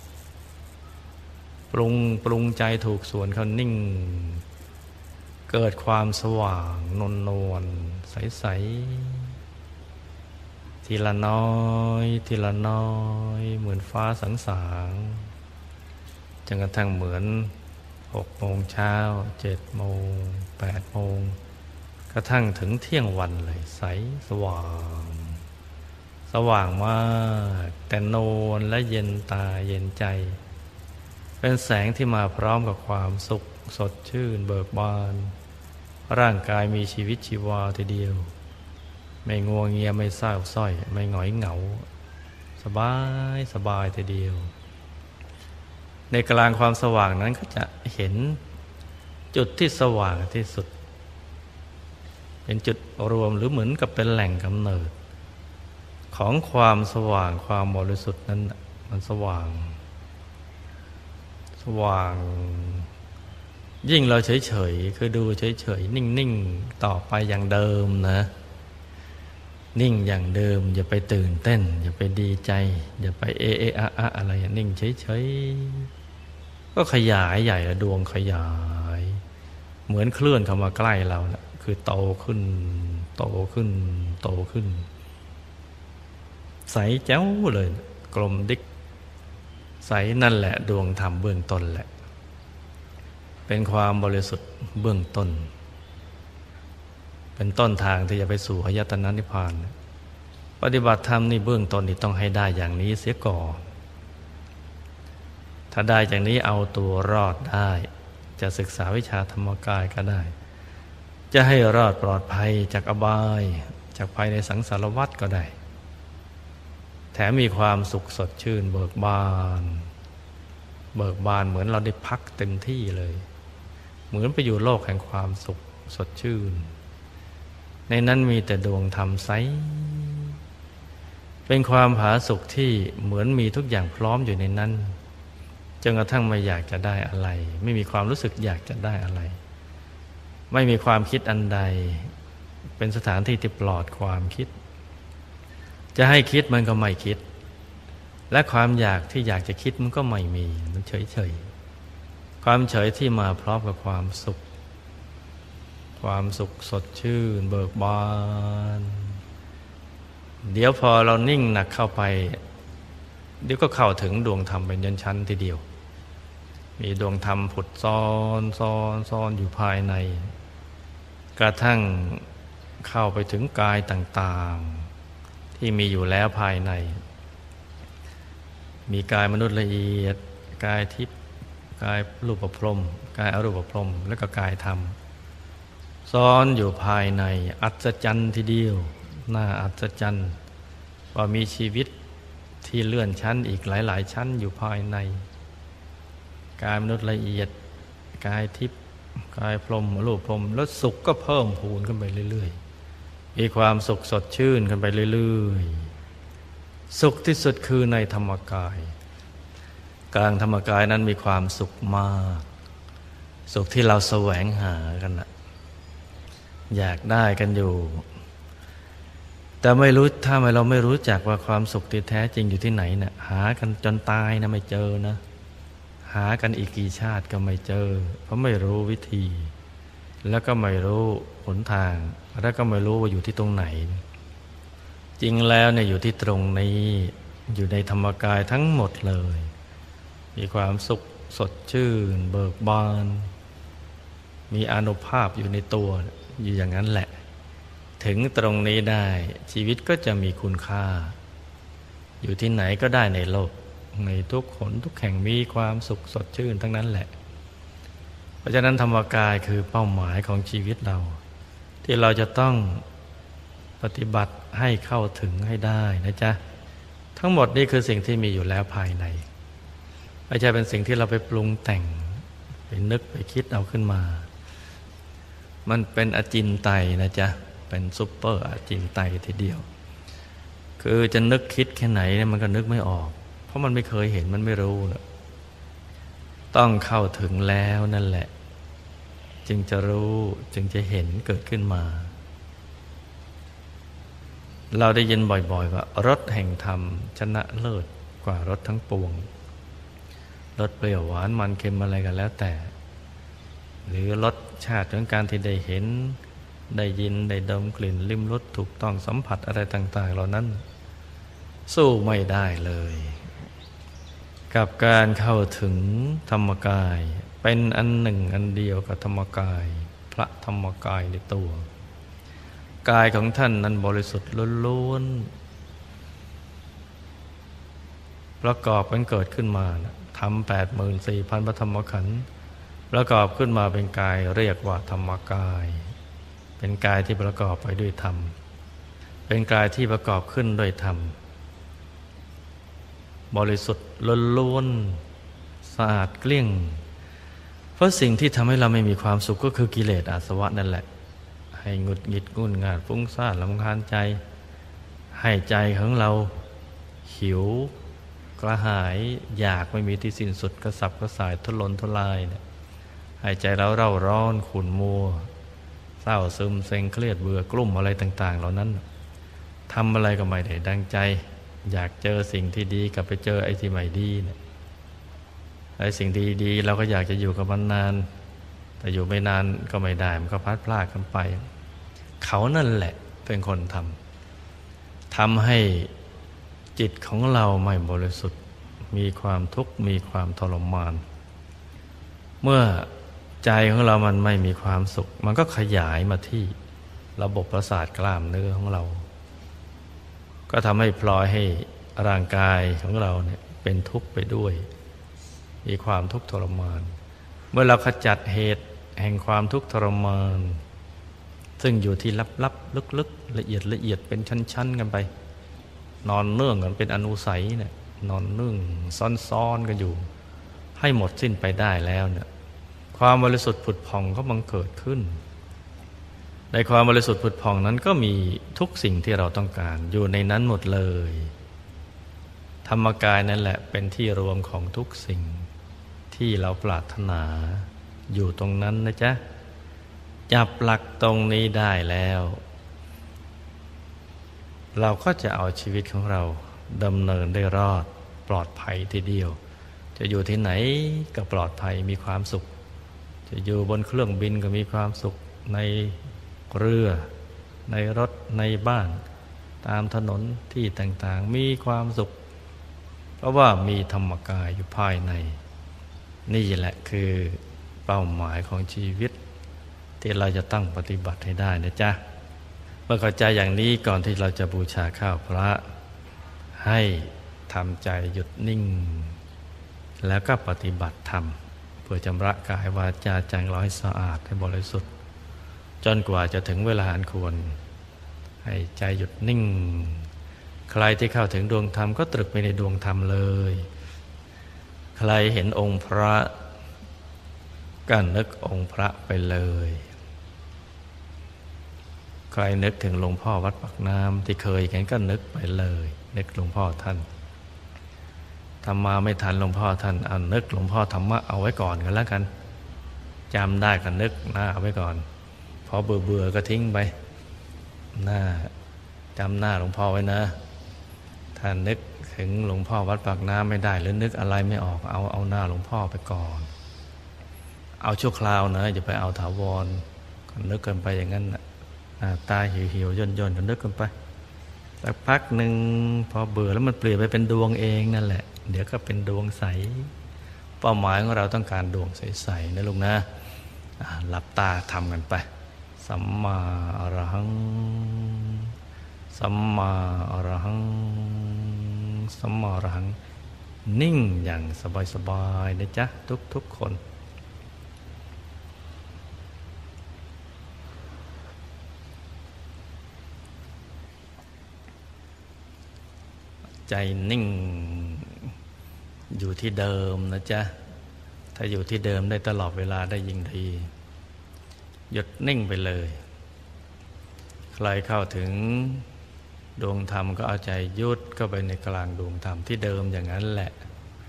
ปรุงใจถูกส่วนเข้านิ่งเกิดความสว่างนวลใสๆทีละน้อยทีละน้อยเหมือนฟ้าสางๆจนกระทั่งเหมือน6 โมงเช้า7 โมง8 โมงกระทั่งถึงเที่ยงวันเลยใสสว่างมากแต่โนนและเย็นตาเย็นใจเป็นแสงที่มาพร้อมกับความสุขสดชื่นเบิกบานร่างกายมีชีวิตชีวาทีเดียวไม่งัวเงียไม่เศร้าส้อยไม่หงอยเหงาสบายทีเดียวในกลางความสว่างนั้นก็จะเห็นจุดที่สว่างที่สุดเป็นจุดรวมหรือเหมือนกับเป็นแหล่งกำเนิดของความสว่างความบริสุทธิ์นั้นมันสว่างยิ่งเราเฉยๆคือดูเฉยๆนิ่งๆต่อไปอย่างเดิมนะนิ่งอย่างเดิมอย่าไปตื่นเต้นอย่าไปดีใจอย่าไปอะอะไรนิ่งเฉยๆก็ขยายใหญ่ละดวงขยายเหมือนเคลื่อนเข้ามาใกล้เรานะคือโตขึ้นใสแจ๋วเลยกลมดิกใสนั่นแหละดวงธรรมเบื้องต้นแหละเป็นความบริสุทธิ์เบื้องต้นเป็นต้นทางที่จะไปสู่อายตนะนิพพานปฏิบัติธรรมนี่เบื้องต้นนี่ต้องให้ได้อย่างนี้เสียก่อนถ้าได้อย่างนี้เอาตัวรอดได้จะศึกษาวิชาธรรมกายก็ได้จะให้รอดปลอดภัยจากอบายจากภัยในสังสารวัฏก็ได้แถมมีความสุขสดชื่นเบิกบานเหมือนเราได้พักเต็มที่เลยเหมือนไปอยู่โลกแห่งความสุขสดชื่นในนั้นมีแต่ดวงธรรมใสเป็นความผาสุกที่เหมือนมีทุกอย่างพร้อมอยู่ในนั้นจนกระทั่งไม่อยากจะได้อะไรไม่มีความรู้สึกอยากจะได้อะไรไม่มีความคิดอันใดเป็นสถานที่ที่ปลอดความคิดจะให้คิดมันก็ไม่คิดและความอยากที่อยากจะคิดมันก็ไม่มีมันเฉยความเฉยที่มาพร้อมกับความสุขสดชื่นเบิกบานเดี๋ยวพอเรานิ่งหนักเข้าไปเดี๋ยวก็เข้าถึงดวงธรรมเป็นชั้นทีเดียวมีดวงธรรมผุดซ้อนอยู่ภายในกระทั่งเข้าไปถึงกายต่างๆที่มีอยู่แล้วภายในมีกายมนุษย์ละเอียดกายทิพย์กายรูปพรหมกายอรูปพรหมและก็กายธรรมซ้อนอยู่ภายในอัศจรรย์ทีเดียวน่าอัศจรรย์ว่ามีชีวิตที่เลื่อนชั้นอีกหลายๆชั้นอยู่ภายในกายมนุษย์ละเอียดกายทิพย์กายพรหมรูปพรหมแล้วสุขก็เพิ่มพูนขึ้นไปเรื่อยๆมีความสุขสดชื่นขึ้นไปเรื่อยๆสุขที่สุดคือในธรรมกายกลางธรรมกายนั้นมีความสุขมากสุขที่เราแสวงหากันนะอยากได้กันอยู่แต่ไม่รู้ถ้าเราไม่รู้จักว่าความสุขที่แท้จริงอยู่ที่ไหนเนี่ยหากันจนตายนะไม่เจอนะหากันอีกกี่ชาติก็ไม่เจอเพราะไม่รู้วิธีแล้วก็ไม่รู้หนทางแล้วก็ไม่รู้ว่าอยู่ที่ตรงไหนจริงแล้วเนี่ยอยู่ที่ตรงนี้อยู่ในธรรมกายทั้งหมดเลยมีความสุขสดชื่นเบิกบานมีอานุภาพอยู่ในตัวอยู่อย่างนั้นแหละถึงตรงนี้ได้ชีวิตก็จะมีคุณค่าอยู่ที่ไหนก็ได้ในโลกในทุกหนทุกแห่งมีความสุขสดชื่นทั้งนั้นแหละเพราะฉะนั้นธรรมกายคือเป้าหมายของชีวิตเราที่เราจะต้องปฏิบัติให้เข้าถึงให้ได้นะจ๊ะทั้งหมดนี่คือสิ่งที่มีอยู่แล้วภายในไม่ใช่เป็นสิ่งที่เราไปปรุงแต่งไปนึกไปคิดเอาขึ้นมามันเป็นอจินไตยนะจ๊ะเป็นซุปเปอร์อจินไตยทีเดียวคือจะนึกคิดแค่ไหนเนี่ยมันก็นึกไม่ออกเพราะมันไม่เคยเห็นมันไม่รู้นะต้องเข้าถึงแล้วนั่นแหละจึงจะรู้จึงจะเห็นเกิดขึ้นมาเราได้ยินบ่อยๆว่ารสแห่งธรรมชนะเลิศกว่ารสทั้งปวงรสเปรี้ยวหวานมันเค็มอะไรกันแล้วแต่หรือรสชาติของการที่ได้เห็นได้ยินได้ดมกลิ่นลิ้มรสถูกต้องสัมผัสอะไรต่างๆเหล่านั้นสู้ไม่ได้เลยกับการเข้าถึงธรรมกายเป็นอันหนึ่งอันเดียวกับธรรมกายพระธรรมกายในตัวกายของท่านนั้นบริสุทธิ์ล้วนๆประกอบกันเกิดขึ้นมาทำ84,000 พระธรรมขันธ์ประกอบขึ้นมาเป็นกายเรียกว่าธรรมกายเป็นกายที่ประกอบไปด้วยธรรมเป็นกายที่ประกอบขึ้นด้วยธรรมบริสุทธิ์ล้วนๆสะอาดเกลี้ยงเพราะสิ่งที่ทำให้เราไม่มีความสุขก็คือกิเลสอาสวะนั่นแหละให้หงุดหงิดงุ่นง่านฟุ้งซ่านรำคาญใจให้ใจของเราหิวกระหายอยากไม่มีที่สิ้นสุดกระสับกระส่ายทุรนทุรายเนี่ยให้ใจเราเร่าร้อนขุ่นมัวเศร้าซึมเซ็งเครียดเบื่อกลุ่มอะไรต่างๆเหล่านั้นทำอะไรก็ไม่ได้ดังใจอยากเจอสิ่งที่ดีกับไปเจอไอ้ที่ไม่ดีเนี่ยไอ้สิ่งดีๆเราก็อยากจะอยู่กับมันนานแต่อยู่ไม่นานก็ไม่ได้มันก็พลัดพรากกันไปเขานั่นแหละเป็นคนทำให้จิตของเราไม่บริสุทธิ์มีความทุกข์มีความทรมานเมื่อใจของเรามันไม่มีความสุขมันก็ขยายมาที่ระบบประสาทกล้ามเนื้อของเราก็ทำให้พลอยให้ร่างกายของเราเนี่ยเป็นทุกข์ไปด้วยมีความทุกข์ทรมานเมื่อเราขจัดเหตุแห่งความทุกข์ทรมานซึ่งอยู่ที่ลับๆลึกๆละเอียดเป็นชั้นๆกันไปนอนเนื่องกันเป็นอนุสัยเนี่ยนอนเนื่องซ้อนๆกันอยู่ให้หมดสิ้นไปได้แล้วเนี่ยความบริสุทธิ์ผุดผ่องก็บังเกิดขึ้นในความบริสุทธิ์ผุดผ่องนั้นก็มีทุกสิ่งที่เราต้องการอยู่ในนั้นหมดเลยธรรมกายนั่นแหละเป็นที่รวมของทุกสิ่งที่เราปรารถนาอยู่ตรงนั้นนะจ๊ะจับหลักตรงนี้ได้แล้วเราก็จะเอาชีวิตของเราดำเนินได้รอดปลอดภัยทีเดียวจะอยู่ที่ไหนก็ปลอดภัยมีความสุขจะอยู่บนเครื่องบินก็มีความสุขในเรือในรถในบ้านตามถนนที่ต่างๆมีความสุขเพราะว่ามีธรรมกายอยู่ภายในนี่แหละคือเป้าหมายของชีวิตที่เราจะต้องปฏิบัติให้ได้นะจ๊ะเมื่อเข้าใจอย่างนี้ก่อนที่เราจะบูชาข้าวพระให้ทำใจหยุดนิ่งแล้วก็ปฏิบัติธรรมเพื่อชำระกายวาจาใจเราให้สะอาดให้บริสุทธิ์จนกว่าจะถึงเวลาอันควรให้ใจหยุดนิ่งใครที่เข้าถึงดวงธรรมก็ตรึกไปในดวงธรรมเลยใครเห็นองค์พระก็นึกองค์พระไปเลยใครนึกถึงหลวงพ่อวัดปากน้ำที่เคยเห็นก็นึกไปเลยนึกหลวงพ่อท่านทำมาไม่ทันหลวงพ่อท่านเอานึกหลวงพ่อธรรมะเอาไว้ก่อนกันแล้วกันจำได้ก็นึกหน้าเอาไว้ก่อนพอเบื่อก็ทิ้งไปหน้าจำหน้าหลวงพ่อไว้นะถ้านึกถึงหลวงพ่อวัดปากน้ำไม่ได้หรือนึกอะไรไม่ออกเอาหน้าหลวงพ่อไปก่อนเอาชั่วคราวนะอย่าไปเอาถาวรก็นึกกันไปอย่างนั้นตาเหี่ยวๆย่นๆก็นึกกันไปสักพักหนึ่งพอเบื่อแล้วมันเปลี่ยนไปเป็นดวงเองนั่นแหละเดี๋ยวก็เป็นดวงใสเป้าหมายของเราต้องการดวงใสๆนะลูกนะหลับตาทำกันไปสัมมาอรหังสัมมาอรหังสัมมาอรหังนิ่งอย่างสบายๆนะจ๊ะทุกคนใจนิ่งอยู่ที่เดิมนะจ๊ะถ้าอยู่ที่เดิมได้ตลอดเวลาได้ยิ่งดีหยุดนิ่งไปเลยใครเข้าถึงดวงธรรมก็เอาใจยุดเข้าไปในกลางดวงธรรมที่เดิมอย่างนั้นแหละ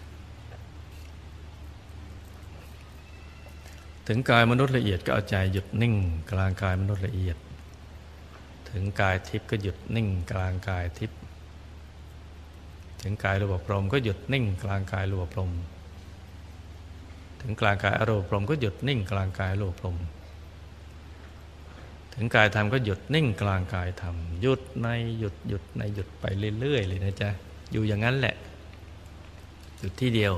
ถึงกายมนุษย์ละเอียดก็เอาใจหยุดนิ่งกลางกายมนุษย์ละเอียดถึงกายทิพย์ก็หยุดนิ่งกลางกายทิพย์ถึงกายรูปพรหมก็หยุดนิ่งกลางกายรูปพรหมถึงกลางกายอรูปพรหมก็หยุดนิ่งกลางกายอรูปพรหมถึงกายธรรมก็หยุดนิ่งกลางกายธรรมหยุดในหยุดในหยุดไปเรื่อยๆเลยนะจ๊ะอยู่อย่างนั้นแหละหยุดที่เดียว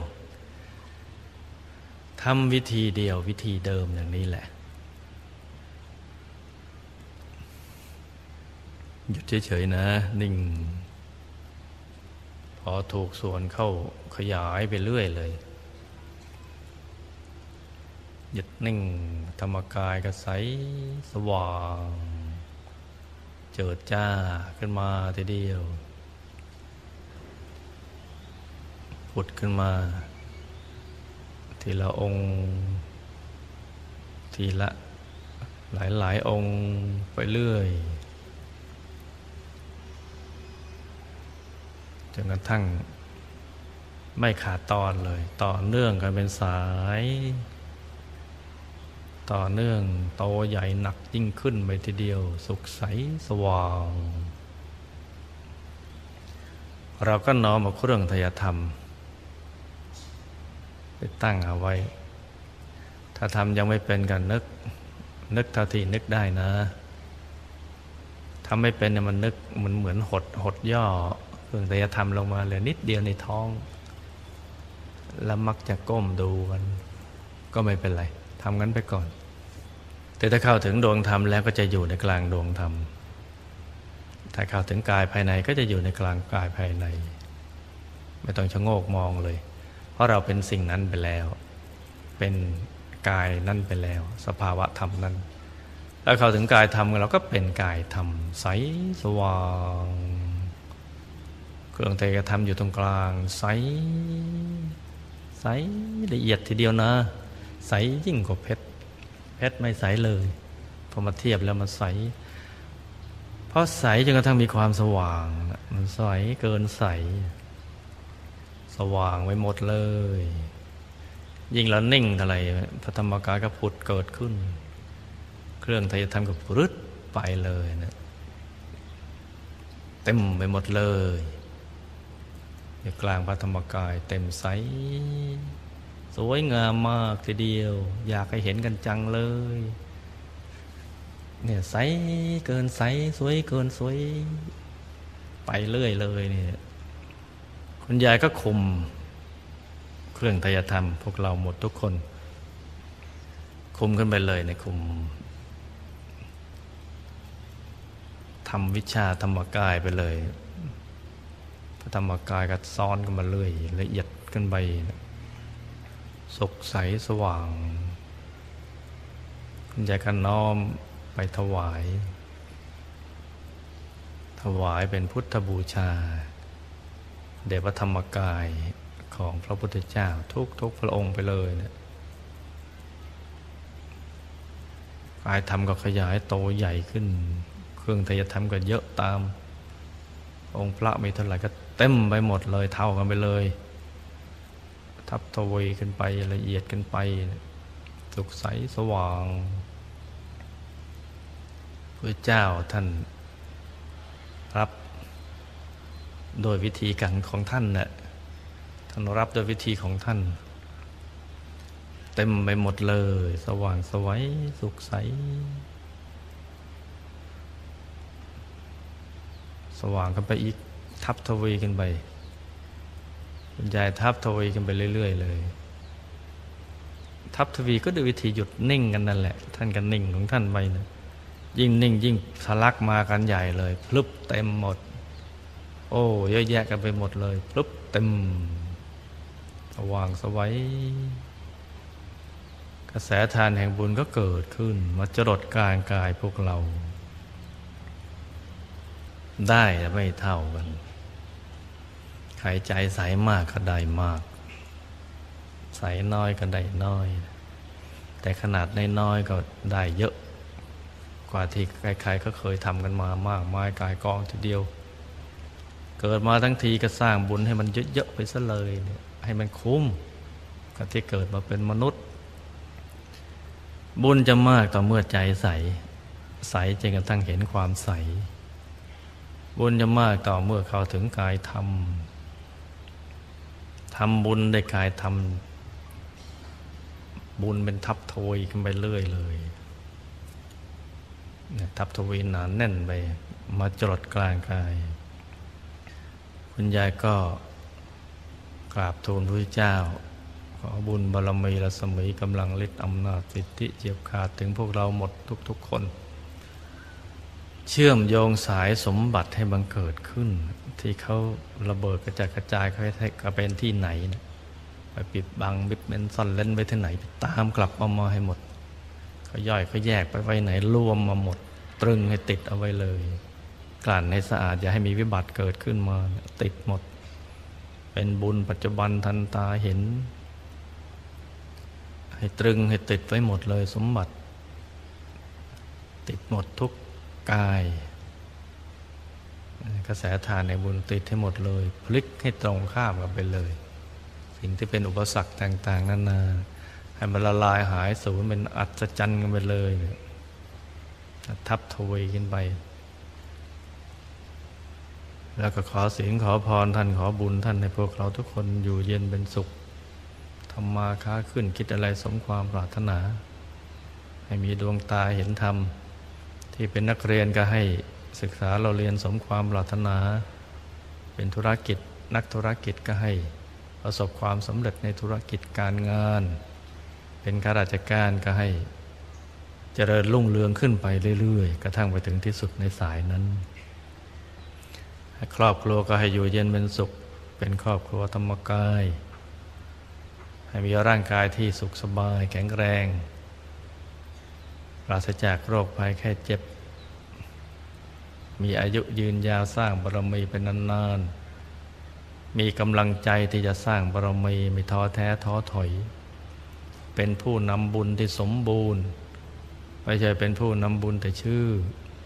ทำวิธีเดียววิธีเดิมอย่างนี้แหละหยุดเฉยๆนะนิ่งพอถูกส่วนเข้าขยายไปเรื่อยเลยหยุดนิ่งธรรมกายก็ใสสว่างเจิดจ้าขึ้นมาทีเดียวผุดขึ้นมาทีละองค์ทีละหลายองค์ไปเรื่อยจนกระทั่งไม่ขาดตอนเลยต่อเนื่องกันเป็นสายต่อเนื่องโตใหญ่หนักยิ่งขึ้นไปทีเดียวสุขใสสว่างเราก็น้อมเอาเครื่องไตรธรรมไปตั้งเอาไว้ถ้าทำยังไม่เป็นกันนึกเท่าที่นึกได้นะทำไม่เป็นเนี่ยมันนึกมันเหมือนหดย่อเครื่องไตรธรรมลงมาเหลือนิดเดียวในท้องแล้วมักจะก้มดูกันก็ไม่เป็นไรทำงั้นไปก่อนแต่ถ้าเข้าถึงดวงธรรมแล้วก็จะอยู่ในกลางดวงธรรมถ้าเข้าถึงกายภายในก็จะอยู่ในกลางกายภายในไม่ต้องชะโงกมองเลยเพราะเราเป็นสิ่งนั้นไปแล้วเป็นกายนั่นไปแล้วสภาวะธรรมนั้นแล้วเข้าถึงกายธรรมเราก็เป็นกายธรรมใสสว่างเครื่องไตรธรรมอยู่ตรงกลางใสละเอียดทีเดียวนะใสยิ่งกว่าเพชรไม่ใสเลยพอมาเทียบแล้วมันใสเพราะใสจนกระทั่งมีความสว่างมันใสเกินใสสว่างไว้หมดเลยยิ่งแล้วนิ่งอะไรพระธรรมกายก็ผุดเกิดขึ้นเครื่องไตรธรรมก็ปรึ๊ดไปเลยนะเต็มไปหมดเลยอยู่กลางพระธรรมกายเต็มใสสวยงามมากทีเดียวอยากให้เห็นกันจังเลยเนี่ยใสเกินใสสวยเกินสวยไปเรื่อยเลยเนี่ยคุณยายก็คุมเครื่องไตรธรรมพวกเราหมดทุกคนคุมขึ้นไปเลยในคุมทำวิชาธรรมกายไปเลยพระธรรมกายก็ซ้อนกันมาเรื่อยละเอียดขึ้นไปสุขใสสว่างคุณยายก็น้อมไปถวายเป็นพุทธบูชาแด่พระธรรมกายของพระพุทธเจ้าทุกพระองค์ไปเลยนะกายธรรมก็ขยายโตใหญ่ขึ้นเครื่องไตรธรรมก็เยอะตามองค์พระมีเท่าไหร่ก็เต็มไปหมดเลยเท่ากันไปเลยทับทวีขึ้นไปละเอียดขึ้นไปสุขใสสว่างพระเจ้าท่านรับโดยวิธีการของท่านน่ะท่านรับโดยวิธีของท่านเต็มไปหมดเลยสว่างไสวสุขใสสว่างกันไปอีกทับทวีกันไปคุณยายทับทวีกันไปเรื่อยๆเลยทับทวีก็ด้วยวิธีหยุดนิ่งกันนั่นแหละท่านก็นิ่งของท่านไปนะยิ่งนิ่งยิ่งทะลักมากันใหญ่เลยพลึบเต็มหมดโอ้เยอะแยะกันไปหมดเลยพลึบเต็มสว่างไสวกระแสทานแห่งบุญก็เกิดขึ้นมาจรดกายพวกเราได้ไม่เท่ากันใครใจใสมากก็ได้มากใสน้อยก็ได้น้อยแต่ขนาดน้อยๆก็ได้เยอะกว่าที่ใครๆก็เคยทำกันมามากมายกายกองทีเดียวเกิดมาทั้งทีก็สร้างบุญให้มันเยอะๆไปซะเลยให้มันคุ้มกับที่เกิดมาเป็นมนุษย์บุญจะมากต่อเมื่อใจใสใสจนกระทั่งเห็นความใสบุญจะมากต่อเมื่อเข้าถึงกายธรรมทำบุญได้กายธรรมบุญเป็นทับทวีขึ้นไปเรื่อยเลยทับทวีหนานแน่นไปมาจรดกลางกายคุณยายก็กราบทูลพระเจ้าขอบุญบารมีรัศมีกำลังฤทธิ์อำนาจสิทธิเจียบขาดถึงพวกเราหมดทุกๆคนเชื่อมโยงสายสมบัติให้บังเกิดขึ้นที่เขาระเบิดกระจายเขาให้กระเป็นที่ไหนนะไปปิดบังบิดเป็นซ่อนเล่นไปที่ไหนตามกลับมาให้หมดเขาย่อยเขาแยกไปไว้ไหนรวมมาหมดตรึงให้ติดเอาไว้เลยกลั่นให้สะอาดอย่าให้มีวิบัติเกิดขึ้นมาติดหมดเป็นบุญปัจจุบันทันตาเห็นให้ตรึงให้ติดไว้หมดเลยสมบัติติดหมดทุกกายกระแสทานในบุญติดให้หมดเลยพลิกให้ตรงข้ามกันไปเลยสิ่งที่เป็นอุปสรรคต่างๆนานาให้มันละลายหายสูญเป็นอัศจรรย์กันไปเลยทับทวีขึ้นไปแล้วก็ขอศีลขอพรท่านขอบุญท่านให้พวกเราทุกคนอยู่เย็นเป็นสุขทำมาค้าขึ้นคิดอะไรสมความปรารถนาให้มีดวงตาเห็นธรรมที่เป็นนักเรียนก็ให้ศึกษาเราเรียนสมความปรารถนาเป็นธุรกิจนักธุรกิจก็ให้ประสบความสำเร็จในธุรกิจการงานเป็นข้าราชการก็ให้เจริญรุ่งเรืองขึ้นไปเรื่อยๆกระทั่งไปถึงที่สุดในสายนั้นครอบครัวก็ให้อยู่เย็นเป็นสุขเป็นครอบครัวธรรมกายให้มีร่างกายที่สุขสบายแข็งแรงปราศจากโรคภัยแค่เจ็บมีอายุยืนยาวสร้างบารมีเป็นนานๆมีกำลังใจที่จะสร้างบารมีไม่ท้อแท้ท้อถอยเป็นผู้นำบุญที่สมบูรณ์ไม่ใช่เป็นผู้นำบุญแต่ชื่อ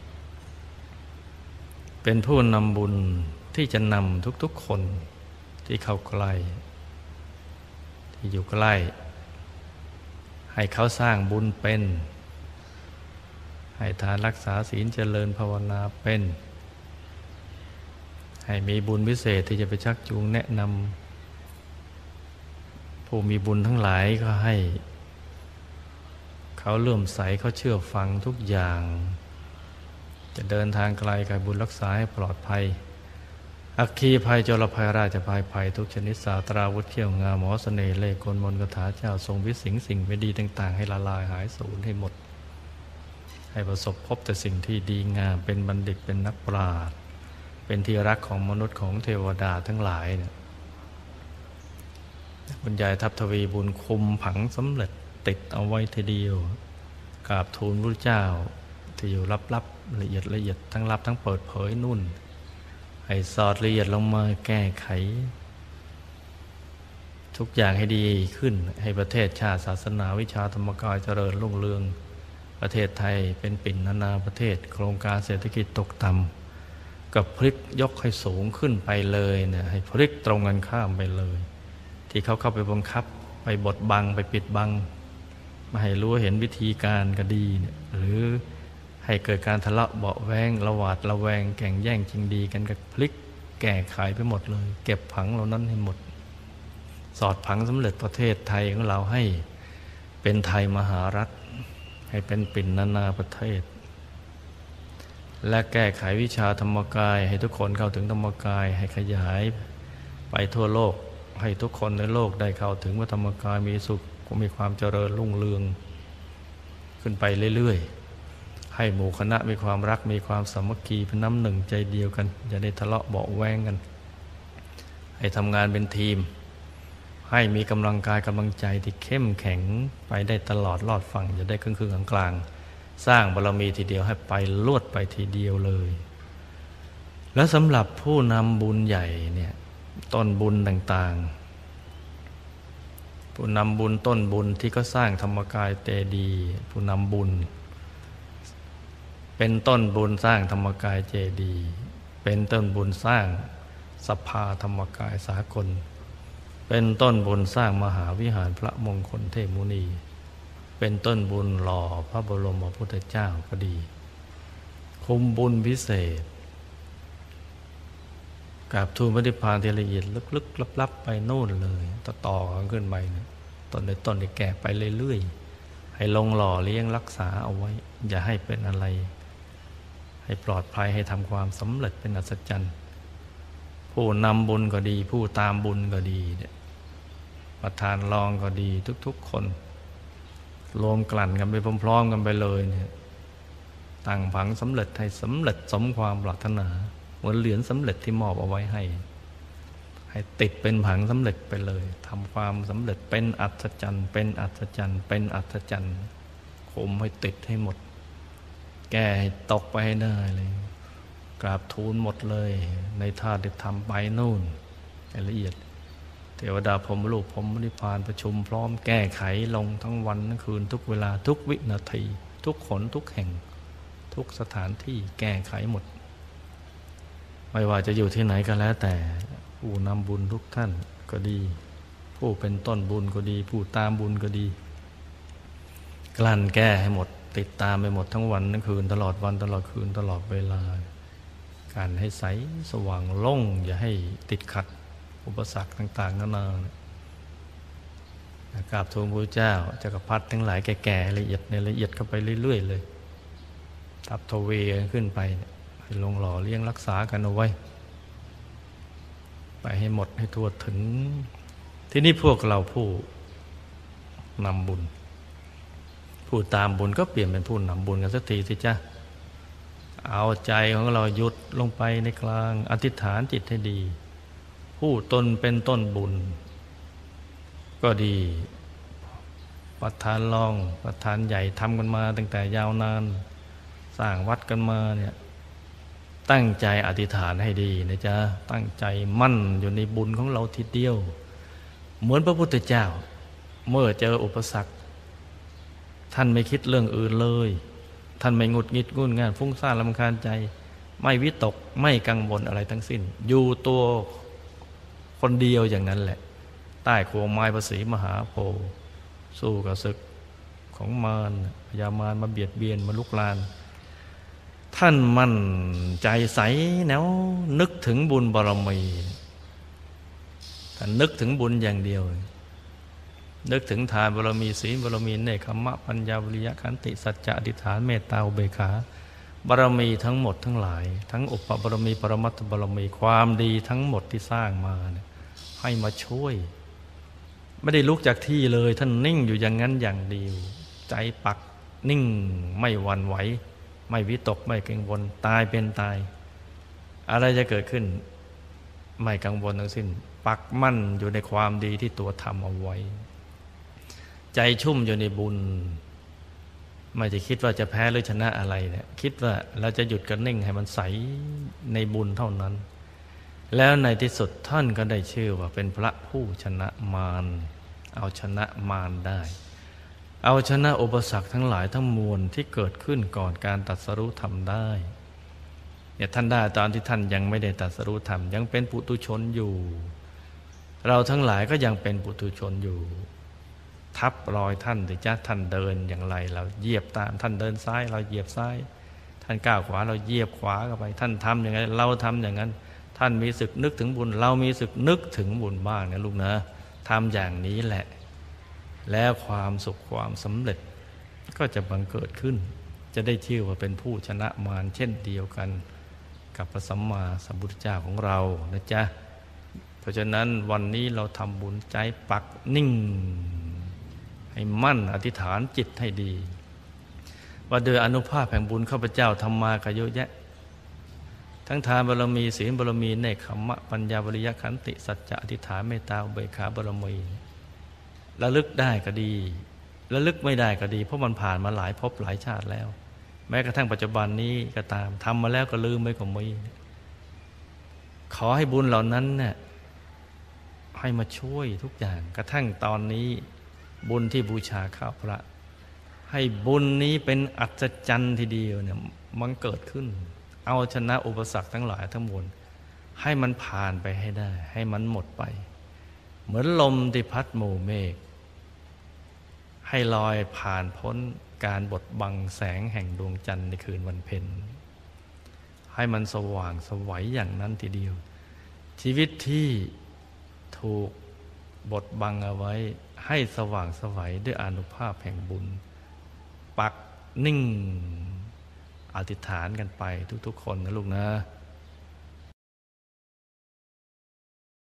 เป็นผู้นำบุญที่จะนำทุกๆคนที่เข้าใกล้ที่อยู่ใกล้ให้เขาสร้างบุญเป็นให้ทานรักษาศีลเจริญภาวนาเป็นให้มีบุญพิเศษที่จะไปชักจูงแนะนำผู้มีบุญทั้งหลายก็ให้เขาเลื่อมใสเขาเชื่อฟังทุกอย่างจะเดินทางไกลกับบุญรักษาให้ปลอดภัยอัคคีภัยจรภัยราชภัยทุกชนิดศาสตราวุธเขี้ยวงาหมอเสน่ห์เล่ห์กลมนต์คาถาเจ้าทรงวิสิงสิ่งไม่ดีต่างๆให้ละลายหายสูญให้หมดให้ประสบพบแต่สิ่งที่ดีงามเป็นบัณฑิตเป็นนักปราชญ์เป็นที่รักของมนุษย์ของเทวดาทั้งหลายเนี่ยคุณยายทับทวีบุญคุมผังสำเร็จติดเอาไว้ทีเดียวกราบทูลพระเจ้าที่อยู่ลับๆละเอียดทั้งลับทั้งเปิดเผยนุ่นให้สอดละเอียดลงมาแก้ไขทุกอย่างให้ดีขึ้นให้ประเทศชาติศาสนาวิชาธรรมกายเจริญรุ่งเรืองประเทศไทยเป็นปิ่นนานาประเทศโครงการเศรษฐกิจตกต่ำกับพลิกยกให้สูงขึ้นไปเลยเนี่ยให้พลิกตรงกันข้ามไปเลยที่เขาเข้าไปบังคับไปบดบังไปปิดบังไม่ให้รู้เห็นวิธีการก็ดีเนี่ยหรือให้เกิดการทะเลาะเบาะแว้งระหวาดระแวงแข่งแย่งชิงดีกันกับพลิกแก้ไขไปหมดเลยเก็บผังเหล่านั้นให้หมดสอดผังสำเร็จประเทศไทยของเราให้เป็นไทยมหารัฐให้เป็นปิ่นนานาประเทศและแก้ไขวิชาธรรมกายให้ทุกคนเข้าถึงธรรมกายให้ขยายไปทั่วโลกให้ทุกคนในโลกได้เข้าถึงว่าธรรมกายมีสุขมีความเจริญรุ่งเรืองขึ้นไปเรื่อยๆให้หมู่คณะมีความรักมีความสามัคคีเป็นน้ำหนึ่งใจเดียวกันอย่าได้ทะเลาะเบาะแว้งกันให้ทำงานเป็นทีมให้มีกำลังกายกำลังใจที่เข้มแข็งไปได้ตลอดรอดฝั่งอย่าได้ครึ่งๆกลางๆสร้างบารมีทีเดียวให้ไปลวดไปทีเดียวเลยแล้วสำหรับผู้นำบุญใหญ่เนี่ยต้นบุญต่างๆผู้นำบุญต้นบุญที่ก็สร้างธรรมกายเจดีย์ผู้นำบุญเป็นต้นบุญสร้างธรรมกายเจดีย์เป็นต้นบุญสร้างสภาธรรมกายสากลเป็นต้นบุญสร้างมหาวิหารพระมงคลเทพมุนีเป็นต้นบุญหล่อพระบรมพุทธเจ้าก็ดีคุมบุญพิเศษกราบทูลพระนิพพานที่ละเอียดลึกๆลับๆไปโน่นเลยต่อกันขึ้นไปนะต้นในต้นที่แก่ไปเรื่อยๆให้ลงหล่อเลี้ยงรักษาเอาไว้อย่าให้เป็นอะไรให้ปลอดภัยให้ทำความสำเร็จเป็นอัศจรรย์ผู้นำบุญก็ดีผู้ตามบุญก็ดีเนี่ยประธานรองก็ดีทุกๆคนรวมกลั่นกันไปพร้อมๆกันไปเลยเนี่ยตั้งผังสำเร็จให้สำเร็จสมความปรารถนาเหมือนเหรียญสำเร็จที่มอบเอาไว้ให้ติดเป็นผังสำเร็จไปเลยทำความสำเร็จเป็นอัศจรรย์เป็นอัศจรรย์เป็นอัศจรรย์คุมให้ติดให้หมดแก้ให้ตกไปให้ได้เลยกราบทูลหมดเลยในท่าที่ทำไปนู่นละเอียดเทวดาพรหมลูกพรหมนิพพานประชุมพร้อมแก้ไขลงทั้งวันทั้งคืนทุกเวลาทุกวินาทีทุกขนทุกแห่งทุกสถานที่แก้ไขหมดไม่ว่าจะอยู่ที่ไหนก็แล้วแต่ผู้นำบุญทุกท่านก็ดีผู้เป็นต้นบุญก็ดีผู้ตามบุญก็ดีกลั่นแก้ให้หมดติดตามไปหมดทั้งวันทั้งคืนตลอดวันตลอดคืนตลอดเวลาการให้ใสสว่างโล่งอย่าให้ติดขัดอุปสรรคต่างๆนานา กราบทูลพระเจ้าจักรพรรดิทั้งหลายแก่ๆละเอียดในละเอียดเข้าไปเรื่อยๆเลยทับทวีขึ้นไปให้ลงหล่อเลี้ยงรักษากันเอาไว้ไปให้หมดให้ทั่วถึงที่นี่พวกเราผู้นำบุญผู้ตามบุญก็เปลี่ยนเป็นผู้นำบุญกันสักทีสิจ้ะเอาใจของเราหยุดลงไปในกลางอธิษฐานจิตให้ดีผู้ตนเป็นต้นบุญก็ดีประธานรองประธานใหญ่ทำกันมาตั้งแต่ยาวนานสร้างวัดกันมาเนี่ยตั้งใจอธิษฐานให้ดีนะจ๊ะตั้งใจมั่นอยู่ในบุญของเราทีเดียวเหมือนพระพุทธเจ้าเมื่อเจออุปสรรคท่านไม่คิดเรื่องอื่นเลยท่านไม่หงุดหงิดงุ่นง่านฟุ้งซ่านรำคาญใจไม่วิตกไม่กังวลอะไรทั้งสิ้นอยู่ตัวคนเดียวอย่างนั้นแหละใต้โคนไม้พระศรีมหาโพธิ์สู้กับศึกของมารพญามารมาเบียดเบียนมาลุกลานท่านมั่นใจใสแนวนึกถึงบุญบารมีท่านนึกถึงบุญอย่างเดียวนึกถึงทานบารมีศีลบารมีเนกขัมมะปัญญาวิริยะขันติสัจจะอธิษฐานเมตตาอุเบกขาบารมีทั้งหมดทั้งหลายทั้งอุปบารมีปรมัตถบารมีความดีทั้งหมดที่สร้างมาเนี่ยให้มาช่วยไม่ได้ลุกจากที่เลยท่านนิ่งอยู่อย่างนั้นอย่างเดียวใจปักนิ่งไม่หวั่นไหวไม่วิตกไม่กังวลตายเป็นตายอะไรจะเกิดขึ้นไม่กังวลทั้งสิ้นปักมั่นอยู่ในความดีที่ตัวทำเอาไว้ใจชุ่มอยู่ในบุญไม่จะคิดว่าจะแพ้หรือชนะอะไรเนี่ยคิดว่าเราจะหยุดกันนิ่งให้มันใสในบุญเท่านั้นแล้วในที่สุดท่านก็ได้ชื่อว่าเป็นพระผู้ชนะมารเอาชนะมารได้เอาชนะอุปสรรคทั้งหลายทั้งมวลที่เกิดขึ้นก่อนการตรัสรู้ธรรมได้เนี่ยท่านได้ตอนที่ท่านยังไม่ได้ตรัสรู้ธรรมยังเป็นปุถุชนอยู่เราทั้งหลายก็ยังเป็นปุถุชนอยู่ทับรอยท่านแต่จ้าท่านเดินอย่างไรเราเหยียบตามท่านเดินซ้ายเราเหยียบซ้ายท่านก้าวขวาเราเหยียบขวาเข้าไปท่านทำอย่างไรเราทำอย่างนั้นท่านมีสึกนึกถึงบุญเรามีสึกนึกถึงบุญบ้างนะลูกนะทำอย่างนี้แหละแล้วความสุขความสำเร็จก็จะบังเกิดขึ้นจะได้ชื่อว่าเป็นผู้ชนะมารเช่นเดียวกันกับพระสัมมาสัมพุทธเจ้าของเรานะจ๊ะเพราะฉะนั้นวันนี้เราทำบุญใจปักนิ่งให้มั่นอธิษฐานจิตให้ดีว่าโดยอนุภาพแห่งบุญข้าพเจ้าทำมาก็เยอะแยะทั้งทานบารมีศีลบารมีเนกขัมมะปัญญาวิริยะขันติสัจจะอธิษฐานเมตตาอุเบกขาบารมีระลึกได้ก็ดีระลึกไม่ได้ก็ดีเพราะมันผ่านมาหลายภพหลายชาติแล้วแม้กระทั่งปัจจุบันนี้ก็ตามทำมาแล้วก็ลืมไม่ก็มีขอให้บุญเหล่านั้นเนี่ยให้มาช่วยทุกอย่างกระทั่งตอนนี้บุญที่บูชาข้าพระให้บุญนี้เป็นอัศจรรย์ทีเดียวเนี่ยมันเกิดขึ้นเอาชนะอุปสรรคทั้งหลายทั้งมวลให้มันผ่านไปให้ได้ให้มันหมดไปเหมือนลมที่พัดหมู่เมฆให้ลอยผ่านพ้นการบดบังแสงแห่งดวงจันทร์ในคืนวันเพ็ญให้มันสว่างสวัยอย่างนั้นทีเดียวชีวิตที่ถูกบดบังเอาไว้ให้สว่างสวัยด้วยอานุภาพแห่งบุญปักนิ่งอธิษฐานกันไปทุกๆคนนะลูกนะ